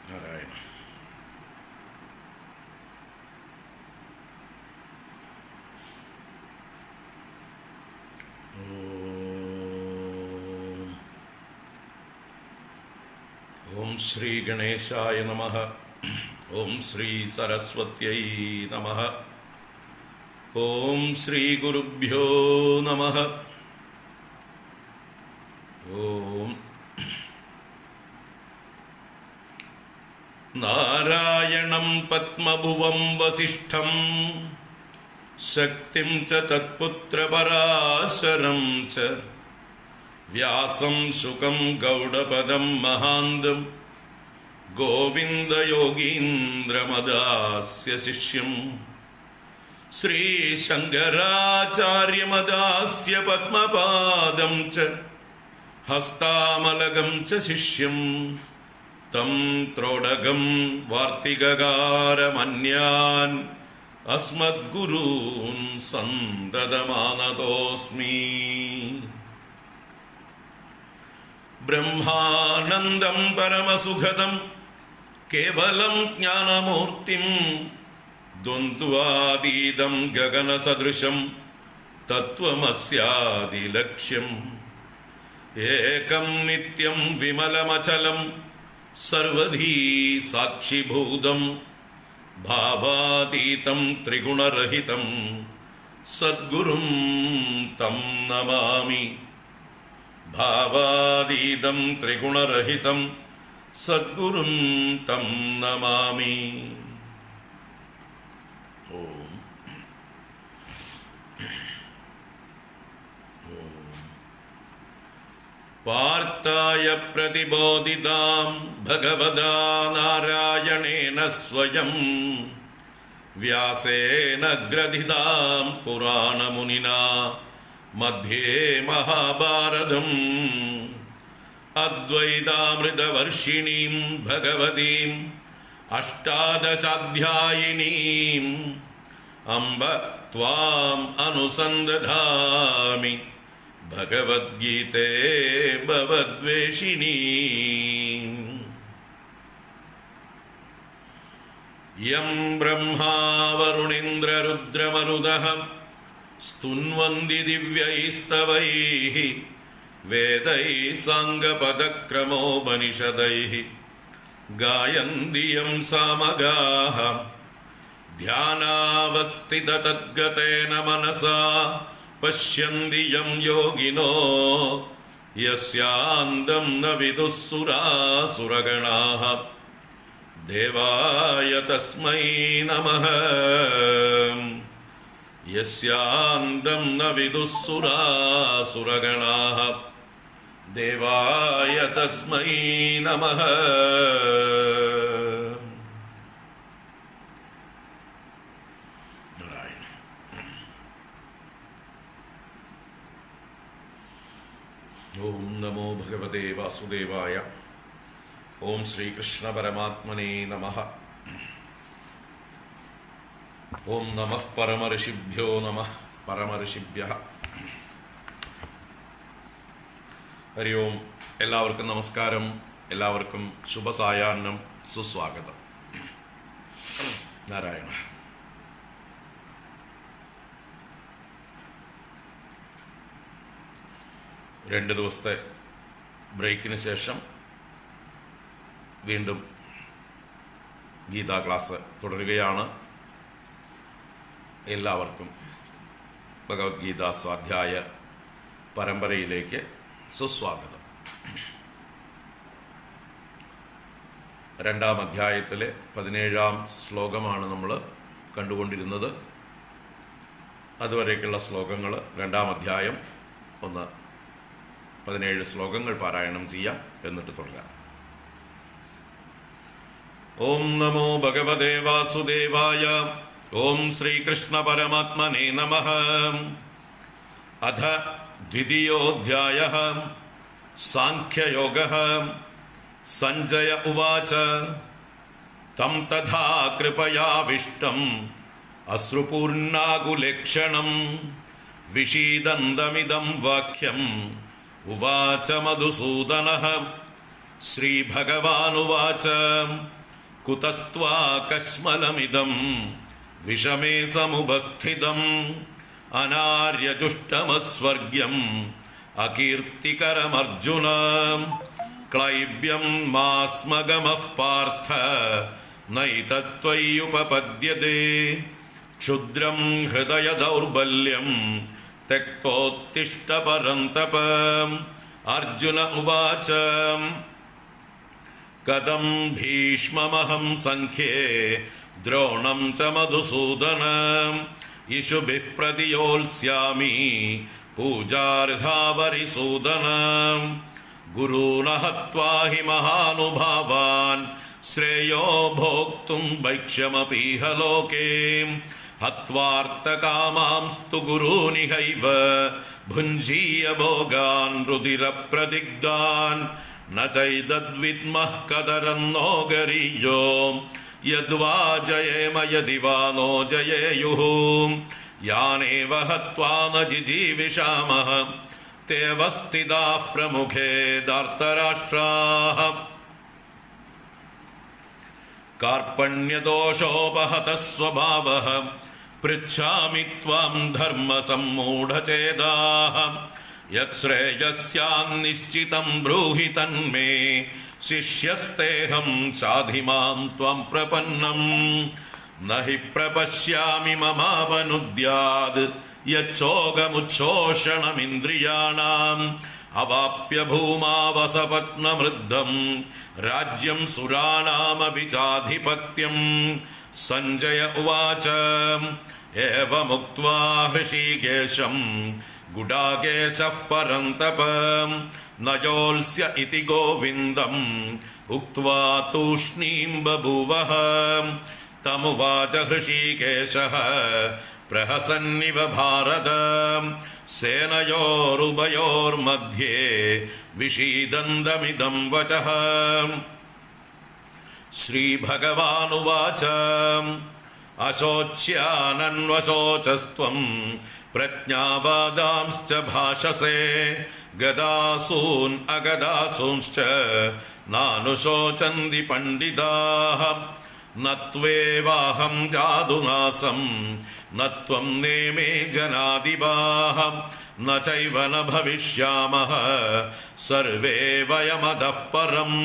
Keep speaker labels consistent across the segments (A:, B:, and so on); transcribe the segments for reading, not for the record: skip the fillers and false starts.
A: നാരായണ. ഓം ശ്രീ ഗണേശായ നമഃ. ഓം ശ്രീ സരസ്വത്यै നമഃ. ഓം ശ്രീ ഗുരുഭ്യോ നമഃ. ഓം നാരായണം പത്മഭുവം വസിഷ്ഠം ശക്തിം ച തത്പുത്രപരാശരം ച വ്യാസം ശുകം ഗൗഡപദം മഹാന്തം ഗോവിന്ദയോഗീന്ദ്രമദാസ്യ ശിഷ്യം ശ്രീശങ്കരാചാര്യമദാസ്യ പത്മപാദം ച ഹസ്താമലകം ച ശിഷ്യം തം ത്രോടകം വാർത്തികകാരമന്യാൻ അസ്മദ്ഗുരൂൻ സന്തതമാനതോസ്മി. ബ്രഹ്മാനന്ദം പരമസുഖദം കേവലം ജ്ഞാനമൂർത്തിം ദ്വന്ദ്വാതീതം ഗഗനസദൃശം തത്വമസ്യാദിലക്ഷ്യം ഏകം നിത്യം വിമലമചലം സർവധീ സാക്ഷിഭൂതം ഭാവാതീതം ത്രിഗുണരഹിതം സദ്ഗുരും തം നമാമി. ഭാവാതീതം ത്രിഗുണരഹിതം സദ്ഗുരും തം നമാമി. ഓം പാർത്ഥായ പ്രതിബോധിതാം ഭഗവതാ നാരായണേന സ്വയം വ്യാസേന ഗ്രഥിതാം പുരാണമുനിനാ മധ്യേ മഹാഭാരതം അദ്വൈതാമൃതവർഷിണീം ഭഗവതീം അഷ്ടാദശാധ്യായിനീം അംബ ത്വാം അനുസന്ദധാമി ഭഗവദ്ഗീതേ ഭവദ്വേഷിണീ. യം ബ്രഹ്മാ വരുണേന്ദ്രരുദ്രമരുതഃ സ്തുന്വന്തി ദിവ്യൈസ്തവൈഃ വേദൈഃ സാംഗപദക്രമോപനിഷദൈഃ ഗായന്തി യം സാമഗാഃ ധ്യാനാവസ്ഥിതതദ്ഗതേന മനസാ പശ്യന്തി യം യോഗിനോ യസ്യാന്തം ന വിദുഃ സുരാസുരഗണാഃ ദേവായ തസ്മൈ നമഃ. യസ്യാന്തം ന വിദുഃ സുരാസുരഗണാഃ ദേവായ തസ്മൈ നമഃ. ഓം നമോ ഭഗവതേ വാസുദേവായ. ഓം ശ്രീകൃഷ്ണ പരമാത്മനേ നമഃ. ഓം നമഃ പരമഋഷിഭ്യോ നമഃ പരമഋഷിഭ്യഃ. ഹരി ഓം. എല്ലാവർക്കും നമസ്കാരം. എല്ലാവർക്കും ശുഭസായാഹ്നം, സുസ്വാഗതം. നാരായണ. രണ്ട് ദിവസത്തെ ബ്രേക്കിന് ശേഷം വീണ്ടും ഗീതാ ക്ലാസ് തുടരുകയാണ്. എല്ലാവർക്കും ഭഗവത്ഗീതാ സ്വാധ്യായ പരമ്പരയിലേക്ക് സുസ്വാഗതം. രണ്ടാം അധ്യായത്തിലെ 17-ാം ശ്ലോകമാണ് നമ്മൾ കണ്ടുകൊണ്ടിരുന്നത്. അതുവരേക്കുള്ള ശ്ലോകങ്ങൾ രണ്ടാം അധ്യായം 17 ശ്ലോകങ്ങൾ പാരായണം ചെയ്യാം, എന്നിട്ട് തുടരാം. ഓം നമോ ഭഗവതേ വാസുദേവായ. ഓം ശ്രീകൃഷ്ണ പരമാത്മനേ നമഃ. അഥ ദ്വിതീയോऽധ്യായഃ സാംഖ്യയോഗഃ. സഞ്ജയ ഉവാച തം തഥാ കൃപയാവിഷ്ടം അശ്രുപൂർണാകുലേക്ഷണം വിഷീദന്തമിദം വാക്യം ഉവാച മധുസൂദനഃ. ശ്രീഭഗവാനുവാച കുതസ്ത്വാകശ്മലമിദം വിഷമേ സമുപസ്ഥിതം അനാര്യജുഷ്ടമസ്വർഗ്യം അകീർത്തികരമർജുന ക്ലൈബ്യം മാസ്മഗമഃ പാർത്ഥ നൈതത്വയ്യുപപദ്യതേ ക്ഷുദ്രം ഹൃദയ ദൗർബല്യം തെക്തോത്തിഷ്ഠ പരന്തപ. അർജുന ഉവാച കഥം ഭീഷ്മമഹം സംഖ്യേ ദ്രോണം ച മധുസൂദന ഇഷുഭിഃ പ്രതിയോത്സ്യാമി പൂജാർഹാവരിസൂദന. ഗുരൂണ ഹത്വാ ഹി മഹാനുഭാവാൻ ശ്രേയോ ഭോക്തും ഭൈക്ഷ്യമപീഹ ലോകേ ഹത്വാർത്തകാമാംസ്തു ഗുരൂനിഹൈവ ഭുഞ്ജീയ ഭോഗാൻ രുധിരപ്രദിഗ്ധാൻ ന ചൈതദ്വിദ്മഃ കദരന്നോ ഗരീയോ യദ്വാ ജയേമ യദി വാ നോ ജയേയുഃ യാനേവ ഹത്വാ ന ജിജീവിഷാമഃ തേവ സ്ഥിതാഃ പ്രമുഖേ ധാർത്തരാഷ്ട്രാഃ. कार्पण्यदोषोपहतः स्वभावः पृच्छामि त्वां धर्मसम्मूढचेदाः यत्श्रेयस्यान्निश्चितं ब्रूहि तन्मे शिष्यस्तेऽहं साधि मां त्वं प्रपन्नं न हि प्रपश्यामि ममापनुद्याद् यच्छोगमुच्छोषणमिन्द्रियाणाम् अवाप्य भूमावसपत्नमृद्धं राज्यं सुराणामपि चाधिपत्यं. सञ्जय उवाच एवमुक्त्वा हृषीकेशं गुडाकेशः परन्तप न योत्स्य इति गोविन्दम् उक्त्वा तूष्णीं बभूवः. तमुवाच हृषीकेशः प्रहसन्निव भारत सेनयोरुभयोर्मध्ये विषीदन्तमिदं वचः. श्रीभगवानुवाच अशोच्यानन्वशोचस्त्वं प्रज्ञावादांश्च भाषसे गदासून् अगदासूंश्च नानुशोचन्ति पण्डिताः. न त्वेवाहं जादुनासं न त्वं नेमे जनादिपाः न चैव न भविष्यामः सर्वे वयमतः परम्.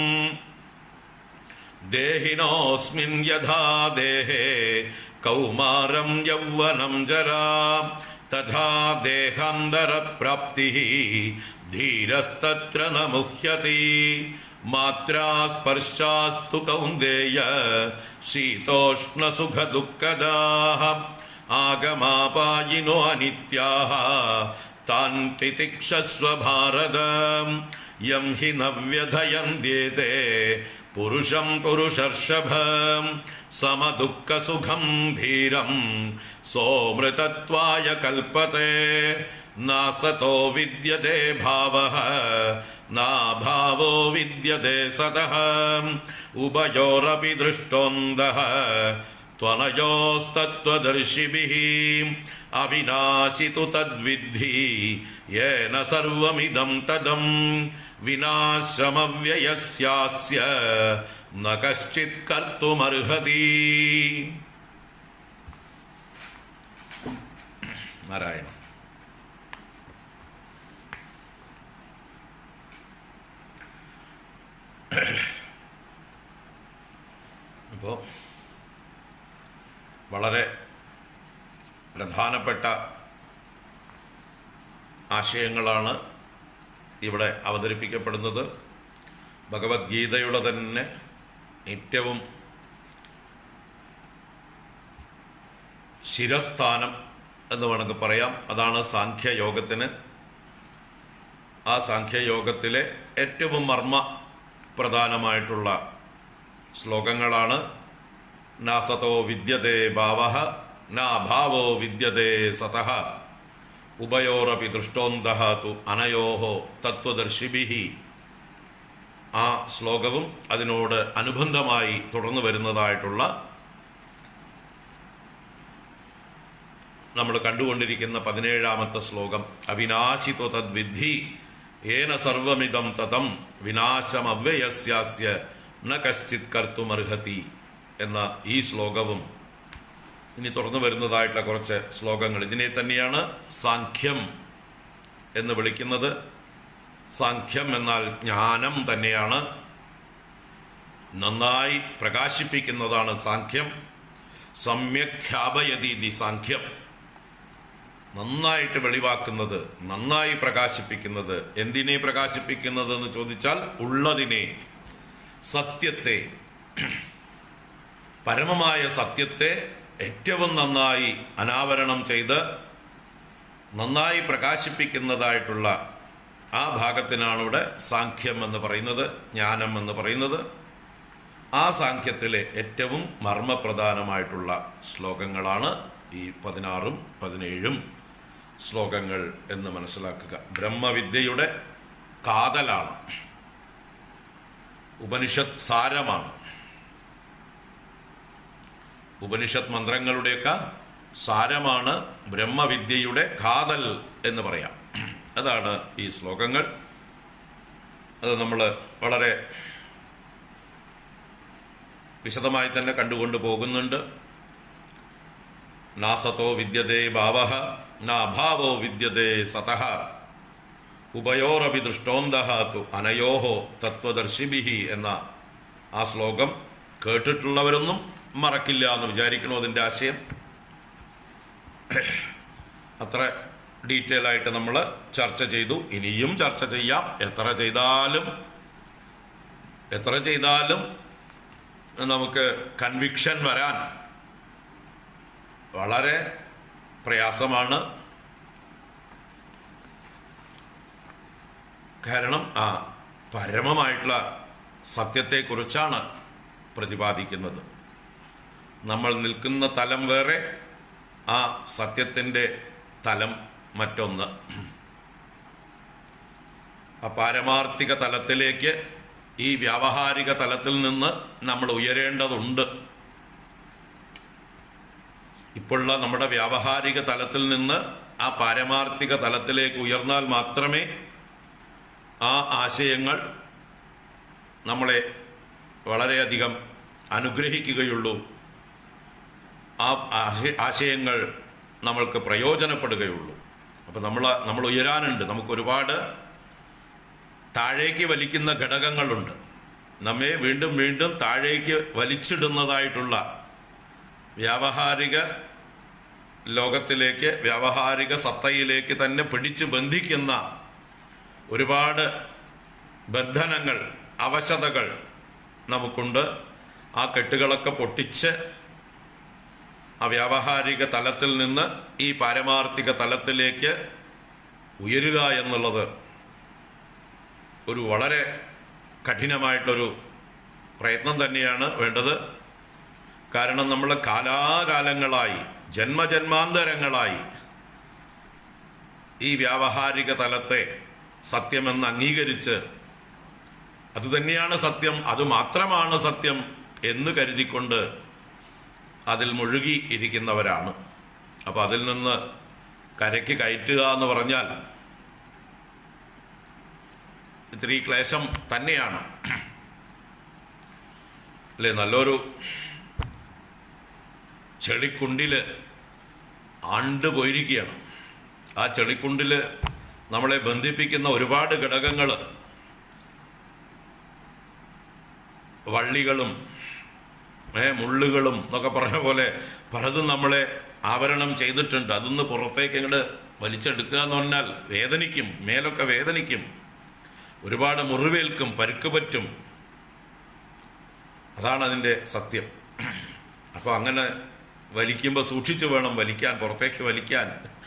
A: देहिनोऽस्मिन् यथा देहे कौमारं यौवनं जरा तथा देहान्तरप्राप्तिः धीरस्तत्र न मुह्यति. मात्रा स्पर्शास्तु कौन्तेय शीतोष्णसुखदुःखदाः आगमापायिनो अनित्याः तान् तितिक्षस्व भारत. यं हि न व्यथयन्त्येते पुरुषं पुरुषर्षभं समदुःखसुखं धीरं सोऽमृतत्वाय कल्पते. नासतो विद्यते भावः नाभावो विद्यते सतः उभयोरपि दृष्टोऽन्तः त्वनयोस्तत्त्वदर्शिभिः. अविनाशि तु तद्विद्धि येन सर्वमिदं तदं विनाशमव्ययस्यास्य न कश्चित् कर्तुमर्हति. नारायण. അപ്പോൾ വളരെ പ്രധാനപ്പെട്ട ആശയങ്ങളാണ് ഇവിടെ അവതരിപ്പിക്കപ്പെടുന്നത്. ഭഗവത്ഗീതയുടെ തന്നെ ഏറ്റവും ശിരസ്ഥാനം എന്ന് വേണമെങ്കിൽ പറയാം. അതാണ് സാഖ്യയോഗത്തിന്. ആ സാഖ്യയോഗത്തിലെ ഏറ്റവും മർമ്മ പ്രധാനമായിട്ടുള്ള ശ്ലോകങ്ങളാണ് നാസതോ വിദ്യതേ ഭാവഃ നാഭാവോ വിദ്യതേ സതഃ ഉഭയോരപി ദൃഷ്ടോന്തഃ തു അനയോഃ തത്വദർശിഭിഃ. ആ ശ്ലോകവും അതിനോട് അനുബന്ധമായി തുടർന്നു വരുന്നതായിട്ടുള്ള നമ്മൾ കണ്ടുകൊണ്ടിരിക്കുന്ന 17ാമത്തെ ശ്ലോകം അവിനാശിതോ തദ്വിദ്ധി ഏന സർവമിദം തതം വിനാശമവ്യയസ്യാസ്യ ന കശ്ചിത് കർത്തുമർഹതി എന്ന ഈ ശ്ലോകവും ഇനി തുറന്നു വരുന്നതായിട്ടുള്ള കുറച്ച് ശ്ലോകങ്ങൾ, ഇതിനെ തന്നെയാണ് സാഖ്യം എന്ന് വിളിക്കുന്നത്. സാഖ്യം എന്നാൽ ജ്ഞാനം തന്നെയാണ്, നന്നായി പ്രകാശിപ്പിക്കുന്നതാണ് സാഖ്യം. സമ്യക് ഖ്യാപയതി സാഖ്യം, നന്നായിട്ട് വെളിവാക്കുന്നത്, നന്നായി പ്രകാശിപ്പിക്കുന്നത്. എന്തിനെ പ്രകാശിപ്പിക്കുന്നതെന്ന് ചോദിച്ചാൽ ഉള്ളതിനെ, സത്യത്തെ, പരമമായ സത്യത്തെ ഏറ്റവും നന്നായി അനാവരണം ചെയ്ത് നന്നായി പ്രകാശിപ്പിക്കുന്നതായിട്ടുള്ള ആ ഭാഗത്തിനാണ് ഇവിടെ സാഖ്യം എന്ന് പറയുന്നത്, ജ്ഞാനം എന്ന് പറയുന്നത്. ആ സാഖ്യത്തിലെ ഏറ്റവും മർമ്മപ്രധാനമായിട്ടുള്ള ശ്ലോകങ്ങളാണ് ഈ 16ഉം 17ഉം ശ്ലോകങ്ങൾ എന്ന് മനസ്സിലാക്കുക. ബ്രഹ്മവിദ്യയുടെ കാതലാണ്, ഉപനിഷത്ത് സാരമാണ്, ഉപനിഷത്ത് മന്ത്രങ്ങളുടെയൊക്കെ സാരമാണ് ബ്രഹ്മവിദ്യയുടെ കാതൽ എന്ന് പറയാം. അതാണ് ഈ ശ്ലോകങ്ങൾ. അത് നമ്മൾ വളരെ വിശദമായി തന്നെ കണ്ടുകൊണ്ട് പോകുന്നുണ്ട്. നാസതോ വിദ്യതേ ഭാവഃ നാഭാവോ വിദ്യതേ സതഃ ഉഭയോരപി ദൃഷ്ടോന്തഃ തു അനയോഹോ തത്വദർശിഭിഃ എന്ന ആ ശ്ലോകം കേട്ടിട്ടുള്ളവരൊന്നും മറക്കില്ല എന്ന് വിചാരിക്കണോ? അതിൻ്റെ ആശയം അത്ര ഡീറ്റെയിൽ ആയിട്ട് നമ്മൾ ചർച്ച ചെയ്തു, ഇനിയും ചർച്ച ചെയ്യാം. എത്ര ചെയ്താലും നമുക്ക് കൺവിക്ഷൻ വരാൻ വളരെ പ്രയാസമാണ്. കാരണം ആ പരമമായിട്ടുള്ള സത്യത്തെക്കുറിച്ചാണ് പ്രതിപാദിക്കുന്നത്. നമ്മൾ നിൽക്കുന്ന തലം വേറെ, ആ സത്യത്തിൻ്റെ തലം മറ്റൊന്ന്. ആ പാരമാർത്ഥിക തലത്തിലേക്ക് ഈ വ്യാവഹാരിക തലത്തിൽ നിന്ന് നമ്മൾ ഉയരേണ്ടതുണ്ട്. ഇപ്പോഴുള്ള നമ്മുടെ വ്യാവഹാരിക തലത്തിൽ നിന്ന് ആ പാരമാർത്ഥിക തലത്തിലേക്ക് ഉയർന്നാൽ മാത്രമേ ആ ആശയങ്ങൾ നമ്മളെ വളരെയധികം അനുഗ്രഹിക്കുകയുള്ളൂ. ആ ആശയങ്ങൾ നമ്മൾക്ക് പ്രയോജനപ്പെടുകയുള്ളൂ. അപ്പം നമ്മൾ ഉയരാനുണ്ട്. നമുക്കൊരുപാട് താഴേക്ക് വലിക്കുന്ന ഘടകങ്ങളുണ്ട്. നമ്മെ വീണ്ടും വീണ്ടും താഴേക്ക് വലിച്ചിടുന്നതായിട്ടുള്ള വ്യാവഹാരിക ലോകത്തിലേക്ക്, വ്യാവഹാരിക സത്തയിലേക്ക് തന്നെ പിടിച്ചു ബന്ധിക്കുന്ന ഒരുപാട് ബന്ധനങ്ങൾ, അവശതകൾ നമുക്കുണ്ട്. ആ കെട്ടുകളൊക്കെ പൊട്ടിച്ച് ആ വ്യാവഹാരിക തലത്തിൽ നിന്ന് ഈ പാരമാർത്ഥിക തലത്തിലേക്ക് ഉയരുക എന്നുള്ളത് ഒരു വളരെ കഠിനമായിട്ടൊരു പ്രയത്നം തന്നെയാണ് വേണ്ടത്. കാരണം നമ്മൾ കാലാകാലങ്ങളായി, ജന്മജന്മാന്തരങ്ങളായി ഈ വ്യാവഹാരിക തലത്തെ സത്യമെന്ന് അംഗീകരിച്ച് അതുതന്നെയാണ് സത്യം, അതുമാത്രമാണ് സത്യം എന്ന് കരുതിക്കൊണ്ട് അതിൽ മുഴുകി ഇരിക്കുന്നവരാണ്. അപ്പോൾ അതിൽ നിന്ന് കരയ്ക്ക് കയറ്റുക എന്ന് പറഞ്ഞാൽ ഇത്തിരി ക്ലേശം തന്നെയാണ് അല്ലേ? നല്ലൊരു ചെളിക്കുണ്ടിൽ ആണ്ട് പോയിരിക്കുകയാണ്. ആ ചെളിക്കുണ്ടിൽ നമ്മളെ ബന്ധിപ്പിക്കുന്ന ഒരുപാട് ഘടകങ്ങൾ, വള്ളികളും മുള്ളുകളും എന്നൊക്കെ പറഞ്ഞ പോലെ പലതും നമ്മളെ ആവരണം ചെയ്തിട്ടുണ്ട്. അതൊന്ന് പുറത്തേക്ക് ഇങ്ങോട്ട് വലിച്ചെടുക്കുക എന്ന് പറഞ്ഞാൽ വേദനിക്കും, മേലൊക്കെ വേദനിക്കും, ഒരുപാട് മുറിവേൽക്കും, പരുക്ക് പറ്റും. അതാണ് അതിൻ്റെ സത്യം. അപ്പോൾ അങ്ങനെ വലിക്കുമ്പോൾ സൂക്ഷിച്ചു വേണം വലിക്കാൻ, പുറത്തേക്ക് വലിക്കാൻ.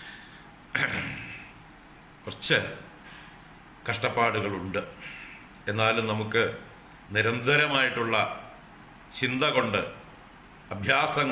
A: കുറച്ച് കഷ്ടപ്പാടുകളുണ്ട്. എന്നാലും നമുക്ക് നിരന്തരമായിട്ടുള്ള ചിന്ത കൊണ്ട്, അഭ്യാസം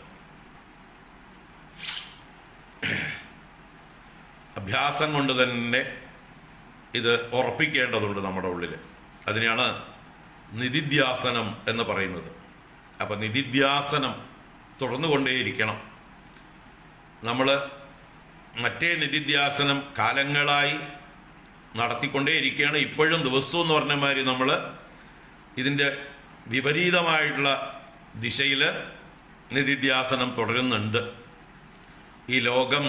A: കൊണ്ട് തന്നെ ഇത് ഉറപ്പിക്കേണ്ടതുണ്ട് നമ്മുടെ ഉള്ളിൽ. അതിനെയാണ് നിധിധ്യാസനം എന്ന് പറയുന്നത്. അപ്പം നിധിധ്യാസനം തുടർന്നുകൊണ്ടേയിരിക്കണം. നമ്മൾ മറ്റേ നിധിധ്യാസനം കാലങ്ങളായി നടത്തിക്കൊണ്ടേയിരിക്കുകയാണ്. ഇപ്പോഴും ദിവസവും എന്ന് പറഞ്ഞ മാതിരി നമ്മൾ ഇതിൻ്റെ വിപരീതമായിട്ടുള്ള ദിശയിൽ നിധിധ്യാസനം തുടരുന്നുണ്ട്. ഈ ലോകം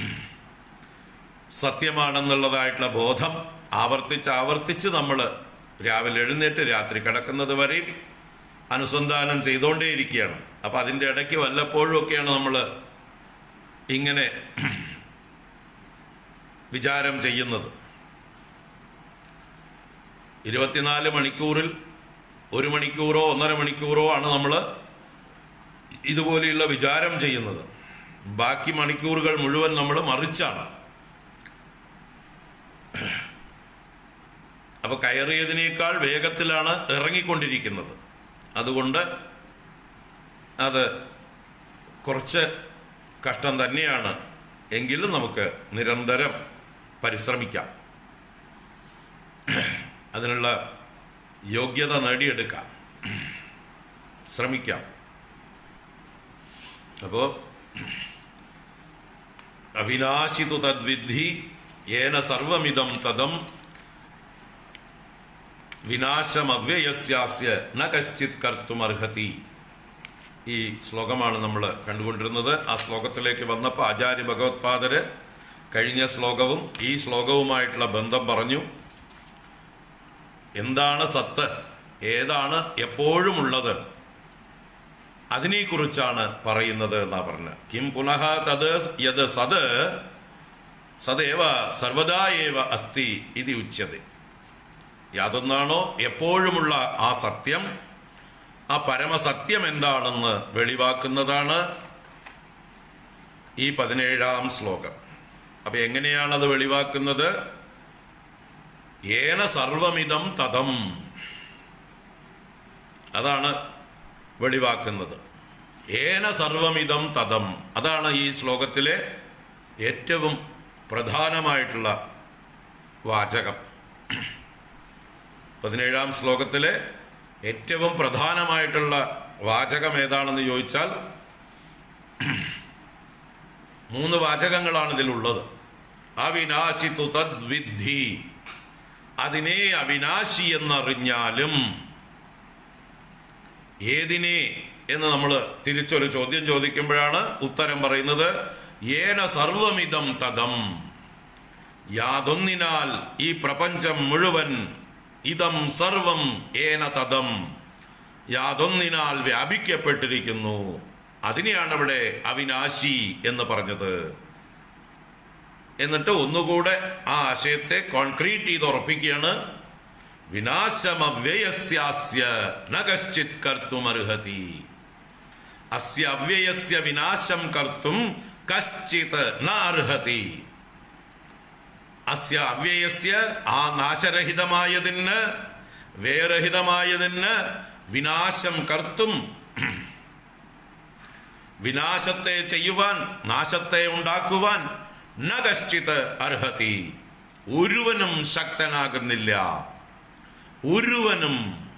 A: സത്യമാണെന്നുള്ളതായിട്ടുള്ള ബോധം ആവർത്തിച്ച് നമ്മൾ രാവിലെ എഴുന്നേറ്റ് രാത്രി കിടക്കുന്നത് വരെയും അനുസന്ധാനം ചെയ്തുകൊണ്ടേയിരിക്കുകയാണ്. അപ്പം അതിൻ്റെ ഇടയ്ക്ക് വല്ലപ്പോഴും ഒക്കെയാണ് നമ്മൾ ഇങ്ങനെ വിചാരം ചെയ്യുന്നത്. 24 മണിക്കൂറിൽ 1 മണിക്കൂറോ 1.5 മണിക്കൂറോ ആണ് നമ്മൾ ഇതുപോലെയുള്ള വിചാരം ചെയ്യുന്നത്. ബാക്കി മണിക്കൂറുകൾ മുഴുവൻ നമ്മൾ മറിച്ചാണ്. അപ്പോൾ കയറിയതിനേക്കാൾ വേഗത്തിലാണ് ഇറങ്ങിക്കൊണ്ടിരിക്കുന്നത്. അതുകൊണ്ട് അത് കുറച്ച് കഷ്ടം തന്നെയാണ്. എങ്കിലും നമുക്ക് നിരന്തരം പരിശ്രമിക്കാം, അതിനുള്ള യോഗ്യത നേടിയെടുക്കാം, ശ്രമിക്കാം. അപ്പോൾ അവിനാശിതു തദ്വിദ്ധി യേന സർവമിദം തദം വിനാശമവ്യയസ്യാസ്യ ന കശ്ചിത് കർത്തുമർഹതി. ഈ ശ്ലോകമാണ് നമ്മൾ കണ്ടുകൊണ്ടിരുന്നത്. ആ ശ്ലോകത്തിലേക്ക് വന്നപ്പോൾ ആചാര്യ ഭഗവത്പാദര് കഴിഞ്ഞ ശ്ലോകവും ഈ ശ്ലോകവുമായിട്ടുള്ള ബന്ധം പറഞ്ഞു. എന്താണ് സത്ത്, ഏതാണ് എപ്പോഴുമുള്ളത്, അതിനെക്കുറിച്ചാണ് പറയുന്നത് എന്നാ പറഞ്ഞ. കിം പുനഃ തത് യത് സത് സദേവ സർവദാ ഏവ അസ്തി ഇതി ഉച്യത്തെ. യാതൊന്നാണോ എപ്പോഴുമുള്ള ആ സത്യം, ആ പരമസത്യം എന്താണെന്ന് വെളിവാക്കുന്നതാണ് ഈ 17ാം ശ്ലോകം. അപ്പൊ എങ്ങനെയാണത് വെളിവാക്കുന്നത്? ഏന സർവമിദം തദം, അതാണ് വെളിവാക്കുന്നത്. ഏന സർവമിദം തദം, അതാണ് ഈ ശ്ലോകത്തിലെ ഏറ്റവും പ്രധാനമായിട്ടുള്ള വാചകം. 17ാം ശ്ലോകത്തിലെ ഏറ്റവും പ്രധാനമായിട്ടുള്ള വാചകം ഏതാണെന്ന് ചോദിച്ചാൽ 3 വാചകങ്ങളാണ് ഇതിലുള്ളത്. അവിനാശിതു തദ്വിദ്ധി, അതിനെ അവിനാശി എന്നറിഞ്ഞാലും. ഏതിനെ എന്ന് നമ്മൾ തിരിച്ചൊരു ചോദ്യം ചോദിക്കുമ്പോഴാണ് ഉത്തരം പറയുന്നത് ഏന സർവമിദം തദം. യാതൊന്നിനാൽ ഈ പ്രപഞ്ചം മുഴുവൻ, ഇതം സർവം ഏന തദം, യാതൊന്നിനാൽ വ്യാപിക്കപ്പെട്ടിരിക്കുന്നു. അതിനെയാണ് ഇവിടെ അവിനാശി എന്ന് പറഞ്ഞത്. എന്നിട്ട് ഒന്നുകൂടെ ആ ആശയത്തെ കോൺക്രീറ്റ് ചെയ്ത് ഉറപ്പിക്കുകയാണ്. വിനാശമവ്യയസ്യാസ്യ ന കശ്ചിത് കർത്തുമർഹതി. അസ്യ അവ്യയസ്യ വിനാശം കർത്തും കശ്ചിത് ന അർഹതി. അസ്യ അവ്യയസ്യ, ആ നാശരഹിതമായതിന്, വ്യയരഹിതമായതിന് വിനാശം കർത്തും, വിനാശത്തെ ചെയ്യുവാൻ, നാശത്തെ ഉണ്ടാക്കുവാൻ ന കശ്ചിത് അർഹതി, ഒരുവനും ശക്തനാകുന്നില്ല. ഒരുവനും,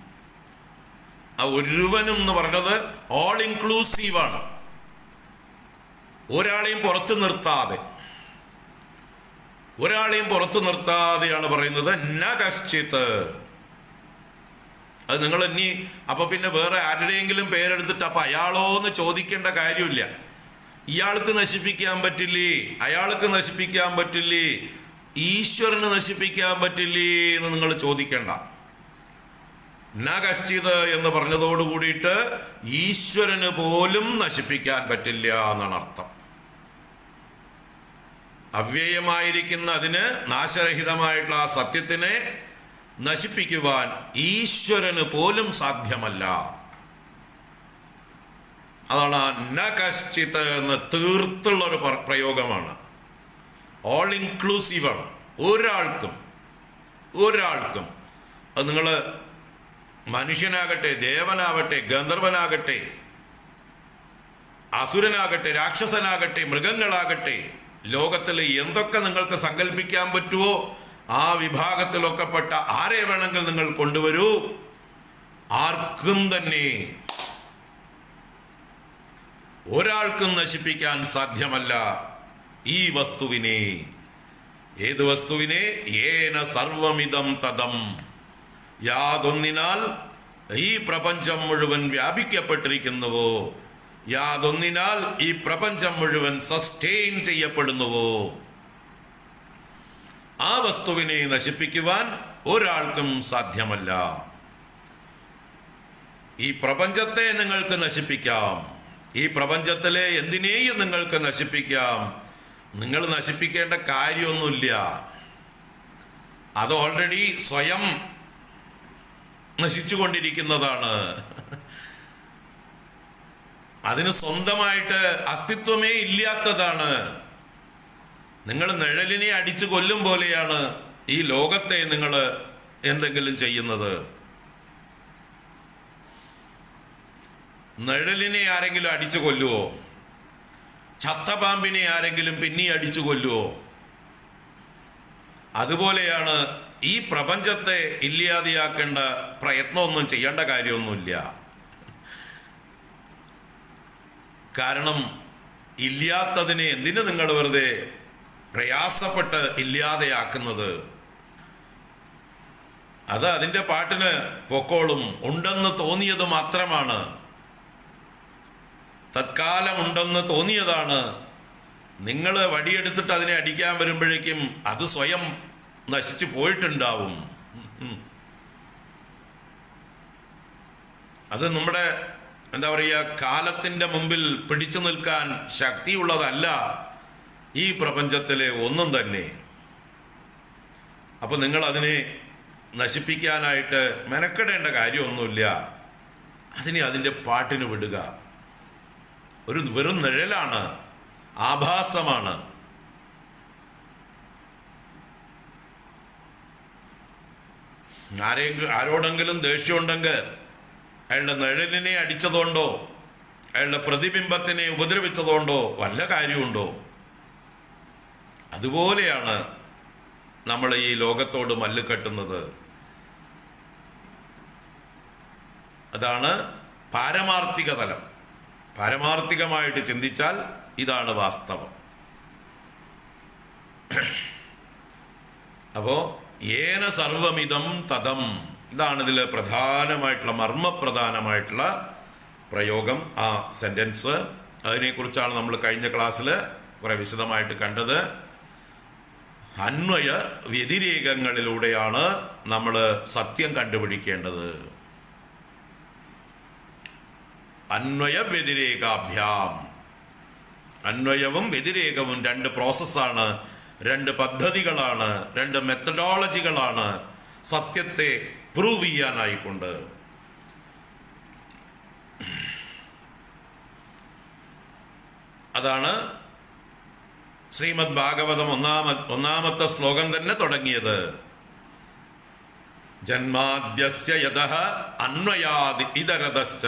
A: ആ ഒരുവനും എന്ന് പറഞ്ഞത് ഓൾ ഇൻക്ലൂസീവാണ്. ഒരാളെയും പുറത്തു നിർത്താതെയാണ് പറയുന്നത് ന കശ്ചിത്. അത് നിങ്ങൾ ഇനി അപ്പൊ പിന്നെ വേറെ ആരുടെയെങ്കിലും പേരെടുത്തിട്ട് അപ്പൊ അയാളോ എന്ന് ചോദിക്കേണ്ട കാര്യമില്ല. ഇയാൾക്ക് നശിപ്പിക്കാൻ പറ്റില്ലേ, അയാൾക്ക് നശിപ്പിക്കാൻ പറ്റില്ലേ, ഈശ്വരന് നശിപ്പിക്കാൻ പറ്റില്ലേ എന്ന് നിങ്ങൾ ചോദിക്കേണ്ട. ന കശ്ചിത് എന്ന് പറഞ്ഞതോട് കൂടിയിട്ട് ഈശ്വരന് പോലും നശിപ്പിക്കാൻ പറ്റില്ല എന്നാണ് അർത്ഥം. അവ്യയമായിരിക്കുന്ന അതിന്, നാശരഹിതമായിട്ടുള്ള ആ സത്യത്തിനെ നശിപ്പിക്കുവാൻ ഈശ്വരന് പോലും സാധ്യമല്ല. അതാണ് ന കശ്ചിത് എന്ന് തീർത്തുള്ള ഒരു പ്രയോഗമാണ്. ഓൾ ഇൻക്ലൂസീവാണ്. ഒരാൾക്കും അത് നിങ്ങൾ മനുഷ്യനാകട്ടെ, ദേവനാകട്ടെ, ഗന്ധർവനാകട്ടെ, അസുരനാകട്ടെ, രാക്ഷസനാകട്ടെ, മൃഗങ്ങളാകട്ടെ, ലോകത്തിൽ എന്തൊക്കെ നിങ്ങൾക്ക് സങ്കല്പിക്കാൻ പറ്റുമോ ആ വിഭാഗത്തിലൊക്കെ പെട്ട ആരെ വേണമെങ്കിൽ നിങ്ങൾ കൊണ്ടുവരൂ, ആർക്കും തന്നെ ഒരാൾക്കും നശിപ്പിക്കാൻ സാധ്യമല്ല ഈ വസ്തുവിനെ. ഏത് വസ്തുവിനെ? ഏന സർവമിദം തദം, യാതൊന്നിനാൽ ഈ പ്രപഞ്ചം മുഴുവൻ വ്യാപിക്കപ്പെട്ടിരിക്കുന്നുവോ, യാതൊന്നിനാൽ ഈ പ്രപഞ്ചം മുഴുവൻ സസ്റ്റെയിൻ ചെയ്യപ്പെടുന്നുവോ, ആ വസ്തുവിനെ നശിപ്പിക്കുവാൻ ഒരാൾക്കും സാധ്യമല്ല. ഈ പ്രപഞ്ചത്തെ നിങ്ങൾക്ക് നശിപ്പിക്കാം, ഈ പ്രപഞ്ചത്തിലെ എന്തിനേയും നിങ്ങൾക്ക് നശിപ്പിക്കാം. നിങ്ങൾ നശിപ്പിക്കേണ്ട കാര്യമൊന്നുമില്ല. അത് ഓൾറെഡി സ്വയം നശിച്ചുകൊണ്ടിരിക്കുന്നതാണ്. അതിന് സ്വന്തമായിട്ട് അസ്തിത്വമേ ഇല്ലാത്തതാണ്. നിങ്ങൾ നിഴലിനെ അടിച്ചു കൊല്ലും പോലെയാണ് ഈ ലോകത്തെ നിങ്ങൾ എന്തെങ്കിലും ചെയ്യുന്നത്. നിഴലിനെ ആരെങ്കിലും അടിച്ചു കൊല്ലുവോ? ചത്തപാമ്പിനെ ആരെങ്കിലും പിന്നെ അടിച്ചു കൊല്ലുവോ? അതുപോലെയാണ് ഈ പ്രപഞ്ചത്തെ ഇല്ലാതെയാക്കേണ്ട പ്രയത്നമൊന്നും ചെയ്യേണ്ട കാര്യമൊന്നുമില്ല. കാരണം ഇല്ലാത്തതിനെ എന്തിനു നിങ്ങൾ വെറുതെ പ്രയാസപ്പെട്ട് ഇല്ലാതെയാക്കുന്നത്? അത് അതിൻ്റെ പാട്ടിന് പൊക്കോളും. ഉണ്ടെന്ന് തോന്നിയത് മാത്രമാണ്, തത്കാലം ഉണ്ടെന്ന് തോന്നിയതാണ്. നിങ്ങൾ വടിയെടുത്തിട്ട് അതിനെ അടിക്കാൻ വരുമ്പോഴേക്കും അത് സ്വയം നശിച്ചു പോയിട്ടുണ്ടാവും. അത് നമ്മുടെ എന്താ പറയുക, കാലത്തിൻ്റെ മുമ്പിൽ പിടിച്ചു നിൽക്കാൻ ശക്തിയുള്ളതല്ല ഈ പ്രപഞ്ചത്തിലെ ഒന്നും തന്നെ. അപ്പൊ നിങ്ങൾ അതിനെ നശിപ്പിക്കാനായിട്ട് മെനക്കെടേണ്ട കാര്യമൊന്നുമില്ല. അതിനെ അതിൻ്റെ പാട്ടിന് വിടുക. ഒരു വെറും നിഴലാണ്, ആഭാസമാണ്. ആരോടെങ്കിലും ദേഷ്യമുണ്ടെങ്കിൽ അയാളുടെ നിഴലിനെ അടിച്ചതുകൊണ്ടോ അയാളുടെ പ്രതിബിംബത്തിനെ ഉപദ്രവിച്ചതുകൊണ്ടോ വല്ല കാര്യമുണ്ടോ? അതുപോലെയാണ് നമ്മൾ ഈ ലോകത്തോട് മല്ലുകെട്ടുന്നത്. അതാണ് പാരമാർത്ഥിക തലം. പാരമാർത്ഥികമായിട്ട് ചിന്തിച്ചാൽ ഇതാണ് വാസ്തവം. അപ്പോ ഏന സർവമിതം തതം, ഇതാണ് ഇതിൽ പ്രധാനമായിട്ടുള്ള മർമ്മപ്രധാനമായിട്ടുള്ള പ്രയോഗം, ആ സെന്റൻസ്. അതിനെക്കുറിച്ചാണ് നമ്മൾ കഴിഞ്ഞ ക്ലാസ്സിൽ കുറെ വിശദമായിട്ട് കണ്ടത്. അന്വയ വ്യതിരേകങ്ങളിലൂടെയാണ് നമ്മൾ സത്യം കണ്ടുപിടിക്കേണ്ടത്. അന്വയ വ്യതിരേകാഭ്യാം. അന്വയവും വ്യതിരേകവും രണ്ട് പ്രോസസ്സാണ്, രണ്ട് പദ്ധതികളാണ്, രണ്ട് മെത്തഡോളജികളാണ് സത്യത്തെ പ്രൂവ് ചെയ്യാനായിക്കൊണ്ട്. അതാണ് ശ്രീമദ് ഭാഗവതം ഒന്നാമത്തെ ശ്ലോകം തന്നെ തുടങ്ങിയത്. ജന്മാദ്യസ്യ യതഃ അന്വയാദി ഇതരതശ്ച.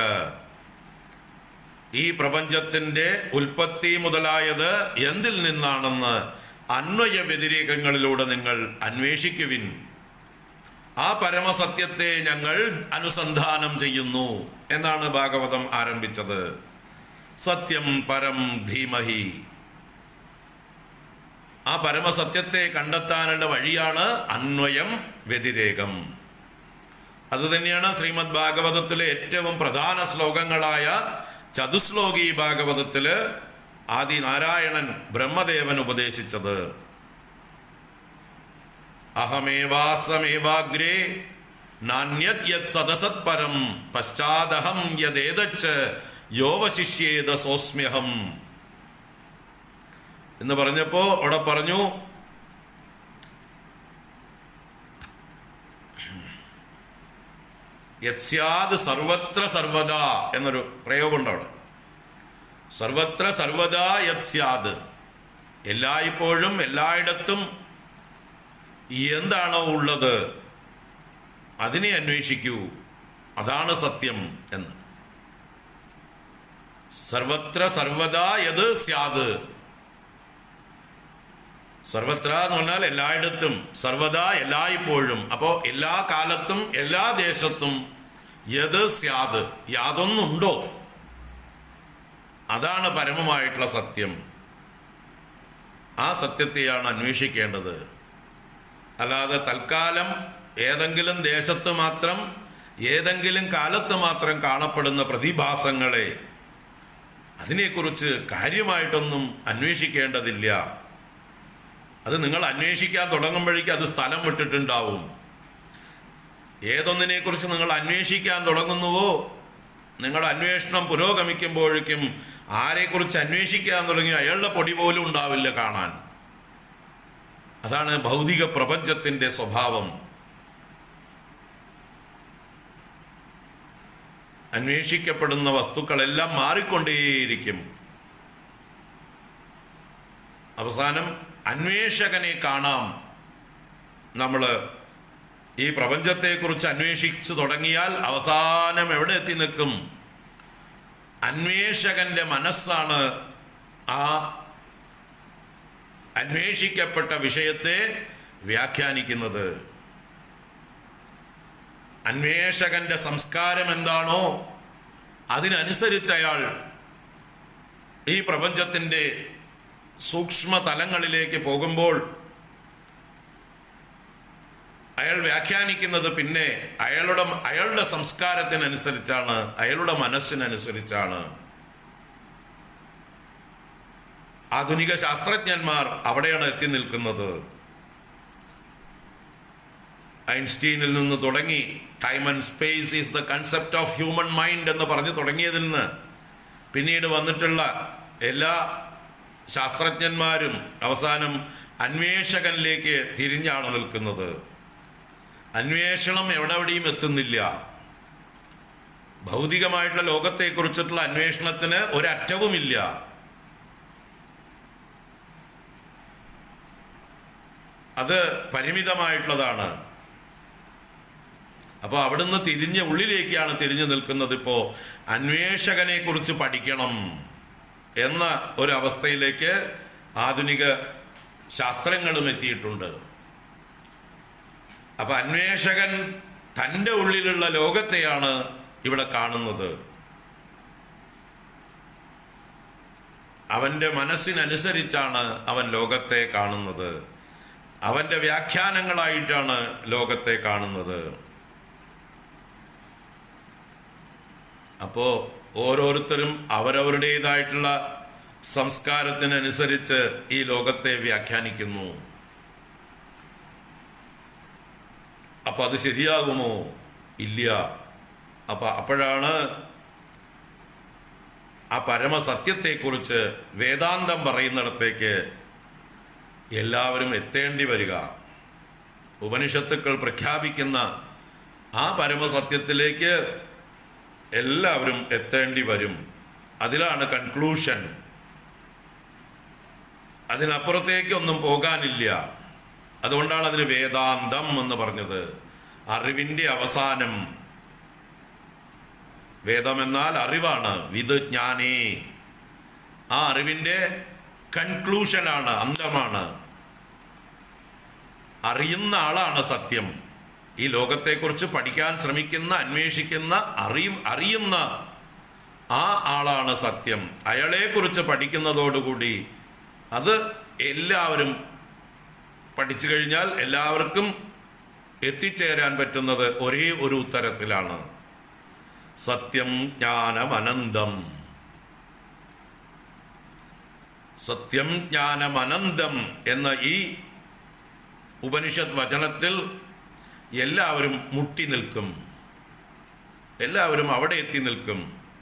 A: ഈ പ്രപഞ്ചത്തിന്റെ ഉൽപ്പത്തി മുതലായത് എന്തിൽ നിന്നാണെന്ന് അന്വയ വ്യതിരേകങ്ങളിലൂടെ നിങ്ങൾ അന്വേഷിക്കുവിൻ. ആ പരമസത്യത്തെ ഞങ്ങൾ അനുസന്ധാനം ചെയ്യുന്നു എന്നാണ് ഭാഗവതം ആരംഭിച്ചത്. സത്യം പരം ധീമഹി. ആ പരമസത്യത്തെ കണ്ടെത്താനുള്ള വഴിയാണ് അന്വയം വ്യതിരേകം. അതുതന്നെയാണ് ശ്രീമദ് ഭാഗവതത്തിലെ ഏറ്റവും പ്രധാന ശ്ലോകങ്ങളായ ചതുശ്ലോകി ഭാഗവതത്തില് ആദി നാരായണൻ ബ്രഹ്മദേവൻ ഉപദേശിച്ചത്. അഹമേവാസമേവാഗ്രേ നാന്യത് യത് സദസത് പരം പശ്ചാദഹം യദേതച്ച് യോവശിഷ്യേത സോസ്മ്യഹം എന്ന് പറഞ്ഞപ്പോ അവിടെ പറഞ്ഞു, യത്സ്യാദ് സർവത്ര സർവദാ എന്നൊരു പ്രയോഗമുണ്ട് അവിടെ. സർവത്ര സർവദാ യത്സ്യാദ്, എല്ലായ്പ്പോഴും എല്ലായിടത്തും എന്താണോ ഉള്ളത് അതിനെ അന്വേഷിക്കൂ, അതാണ് സത്യം എന്ന്. സർവത്ര സർവദാ യത് സ്യാദ്. സർവത്ര എന്ന് പറഞ്ഞാൽ എല്ലായിടത്തും, സർവദാ എല്ലായ്പ്പോഴും. അപ്പോ എല്ലാ കാലത്തും എല്ലാ ദേശത്തും യത് സ്യാദ്, യാതൊന്നുണ്ടോ അതാണ് പരമമായിട്ടുള്ള സത്യം. ആ സത്യത്തെയാണ് അന്വേഷിക്കേണ്ടത്. അല്ലാതെ തൽക്കാലം ഏതെങ്കിലും ദേശത്ത് മാത്രം ഏതെങ്കിലും കാലത്ത് മാത്രം കാണപ്പെടുന്ന പ്രതിഭാസങ്ങളെ അതിനെക്കുറിച്ച് കാര്യമായിട്ടൊന്നും അന്വേഷിക്കേണ്ടതില്ല. അത് നിങ്ങൾ അന്വേഷിക്കാൻ തുടങ്ങുമ്പോഴേക്കും അത് സ്ഥലം വിട്ടിട്ടുണ്ടാവും. ഏതൊന്നിനെക്കുറിച്ച് നിങ്ങൾ അന്വേഷിക്കാൻ തുടങ്ങുന്നുവോ, നിങ്ങളുടെ അന്വേഷണം പുരോഗമിക്കുമ്പോഴേക്കും ആരെക്കുറിച്ച് അന്വേഷിക്കാൻ തുടങ്ങി അയാളുടെ പൊടി പോലും ഉണ്ടാവില്ല കാണാൻ. അതാണ് ഭൗതിക പ്രപഞ്ചത്തിന്റെ സ്വഭാവം. അന്വേഷിക്കപ്പെടുന്ന വസ്തുക്കളെല്ലാം മാറിക്കൊണ്ടേയിരിക്കും. അവസാനം അന്വേഷകനെ കാണാം. നമ്മൾ ഈ പ്രപഞ്ചത്തെക്കുറിച്ച് അന്വേഷിച്ചു തുടങ്ങിയാൽ അവസാനം എവിടെ എത്തി നിൽക്കും? അന്വേഷകന്റെ മനസ്സാണ് ആ അന്വേഷിക്കപ്പെട്ട വിഷയത്തെ വ്യാഖ്യാനിക്കുന്നത്. അന്വേഷകന്റെ സംസ്കാരം എന്താണോ അതിനനുസരിച്ച് അയാൾ ഈ പ്രപഞ്ചത്തിന്റെ സൂക്ഷ്മ തലങ്ങളിലേക്ക് പോകുമ്പോൾ അയാൾ വ്യാഖ്യാനിക്കുന്നത് പിന്നെ അയാളുടെ സംസ്കാരത്തിനനുസരിച്ചാണ്, അയാളുടെ മനസ്സിനനുസരിച്ചാണ്. ആധുനിക ശാസ്ത്രജ്ഞന്മാർ അവിടെയാണ് എത്തി നിൽക്കുന്നത്. ഐൻസ്റ്റീനിൽ നിന്ന് തുടങ്ങി time and space is the concept of human mind എന്ന് പറഞ്ഞു തുടങ്ങിയതിൽ നിന്ന് പിന്നീട് വന്നിട്ടുള്ള എല്ലാ ശാസ്ത്രജ്ഞന്മാരും അവസാനം അന്വേഷകനിലേക്ക് തിരിഞ്ഞാണ് നിൽക്കുന്നത്. അന്വേഷണം എവിടെയും എത്തുന്നില്ല. ഭൗതികമായിട്ടുള്ള ലോകത്തെക്കുറിച്ചിട്ടുള്ള അന്വേഷണത്തിന് ഒരറ്റവുമില്ല. അത് പരിമിതമായിട്ടുള്ളതാണ്. അപ്പോൾ അവിടുന്ന് തിരിഞ്ഞ് ഉള്ളിലേക്കാണ് തിരിഞ്ഞു നിൽക്കുന്നത്. ഇപ്പോൾ അന്വേഷകനെ കുറിച്ച് പഠിക്കണം എന്ന ഒരവസ്ഥയിലേക്ക് ആധുനിക ശാസ്ത്രങ്ങളും എത്തിയിട്ടുണ്ട്. അപ്പൊ അന്വേഷകൻ തൻ്റെ ഉള്ളിലുള്ള ലോകത്തെയാണ് ഇവിടെ കാണുന്നത്. അവന്റെ മനസ്സിനനുസരിച്ചാണ് അവൻ ലോകത്തെ കാണുന്നത്. അവന്റെ വ്യാഖ്യാനങ്ങളായിട്ടാണ് ലോകത്തെ കാണുന്നത്. അപ്പോ ഓരോരുത്തരും അവരവരുടേതായിട്ടുള്ള സംസ്കാരത്തിനനുസരിച്ച് ഈ ലോകത്തെ വ്യാഖ്യാനിക്കുന്നു. അപ്പൊ അത് ശരിയാകുമോ? ഇല്ല. അപ്പോഴാണ് ആ പരമസത്യത്തെക്കുറിച്ച് വേദാന്തം പറയുന്നിടത്തേക്ക് എല്ലാവരും എത്തേണ്ടി വരിക. ഉപനിഷത്തുക്കൾ പ്രഖ്യാപിക്കുന്ന ആ പരമസത്യത്തിലേക്ക് എല്ലാവരും എത്തേണ്ടി വരും. അതിലാണ് കൺക്ലൂഷൻ. അതിനപ്പുറത്തേക്കൊന്നും പോകാനില്ല. അതുകൊണ്ടാണ് അതിന് വേദാന്തം എന്ന് പറഞ്ഞത്. അറിവിന്റെ അവസാനം. വേദം എന്നാൽ അറിവാണ്. വിദ് ജ്ഞാനേ. ആ അറിവിന്റെ കൺക്ലൂഷനാണ്, അന്തമാണ്. അറിയുന്ന ആളാണ് സത്യം. ഈ ലോകത്തെക്കുറിച്ച് പഠിക്കാൻ ശ്രമിക്കുന്ന, അന്വേഷിക്കുന്ന, അറിയുന്ന ആ ആളാണ് സത്യം. അയാളെക്കുറിച്ച് പഠിക്കുന്നതോടുകൂടി അത് എല്ലാവരും പഠിച്ചു കഴിഞ്ഞാൽ എല്ലാവർക്കും എത്തിച്ചേരാൻ പറ്റുന്നത് ഒരേ ഒരു ഉത്തരത്തിലാണ്. സത്യം ജ്ഞാനമനന്തം. സത്യം ജ്ഞാനമനന്തം എന്ന ഈ ഉപനിഷത്ത് വചനത്തിൽ എല്ലാവരും മുട്ടി നിൽക്കും. എല്ലാവരും അവിടെ എത്തി നിൽക്കും.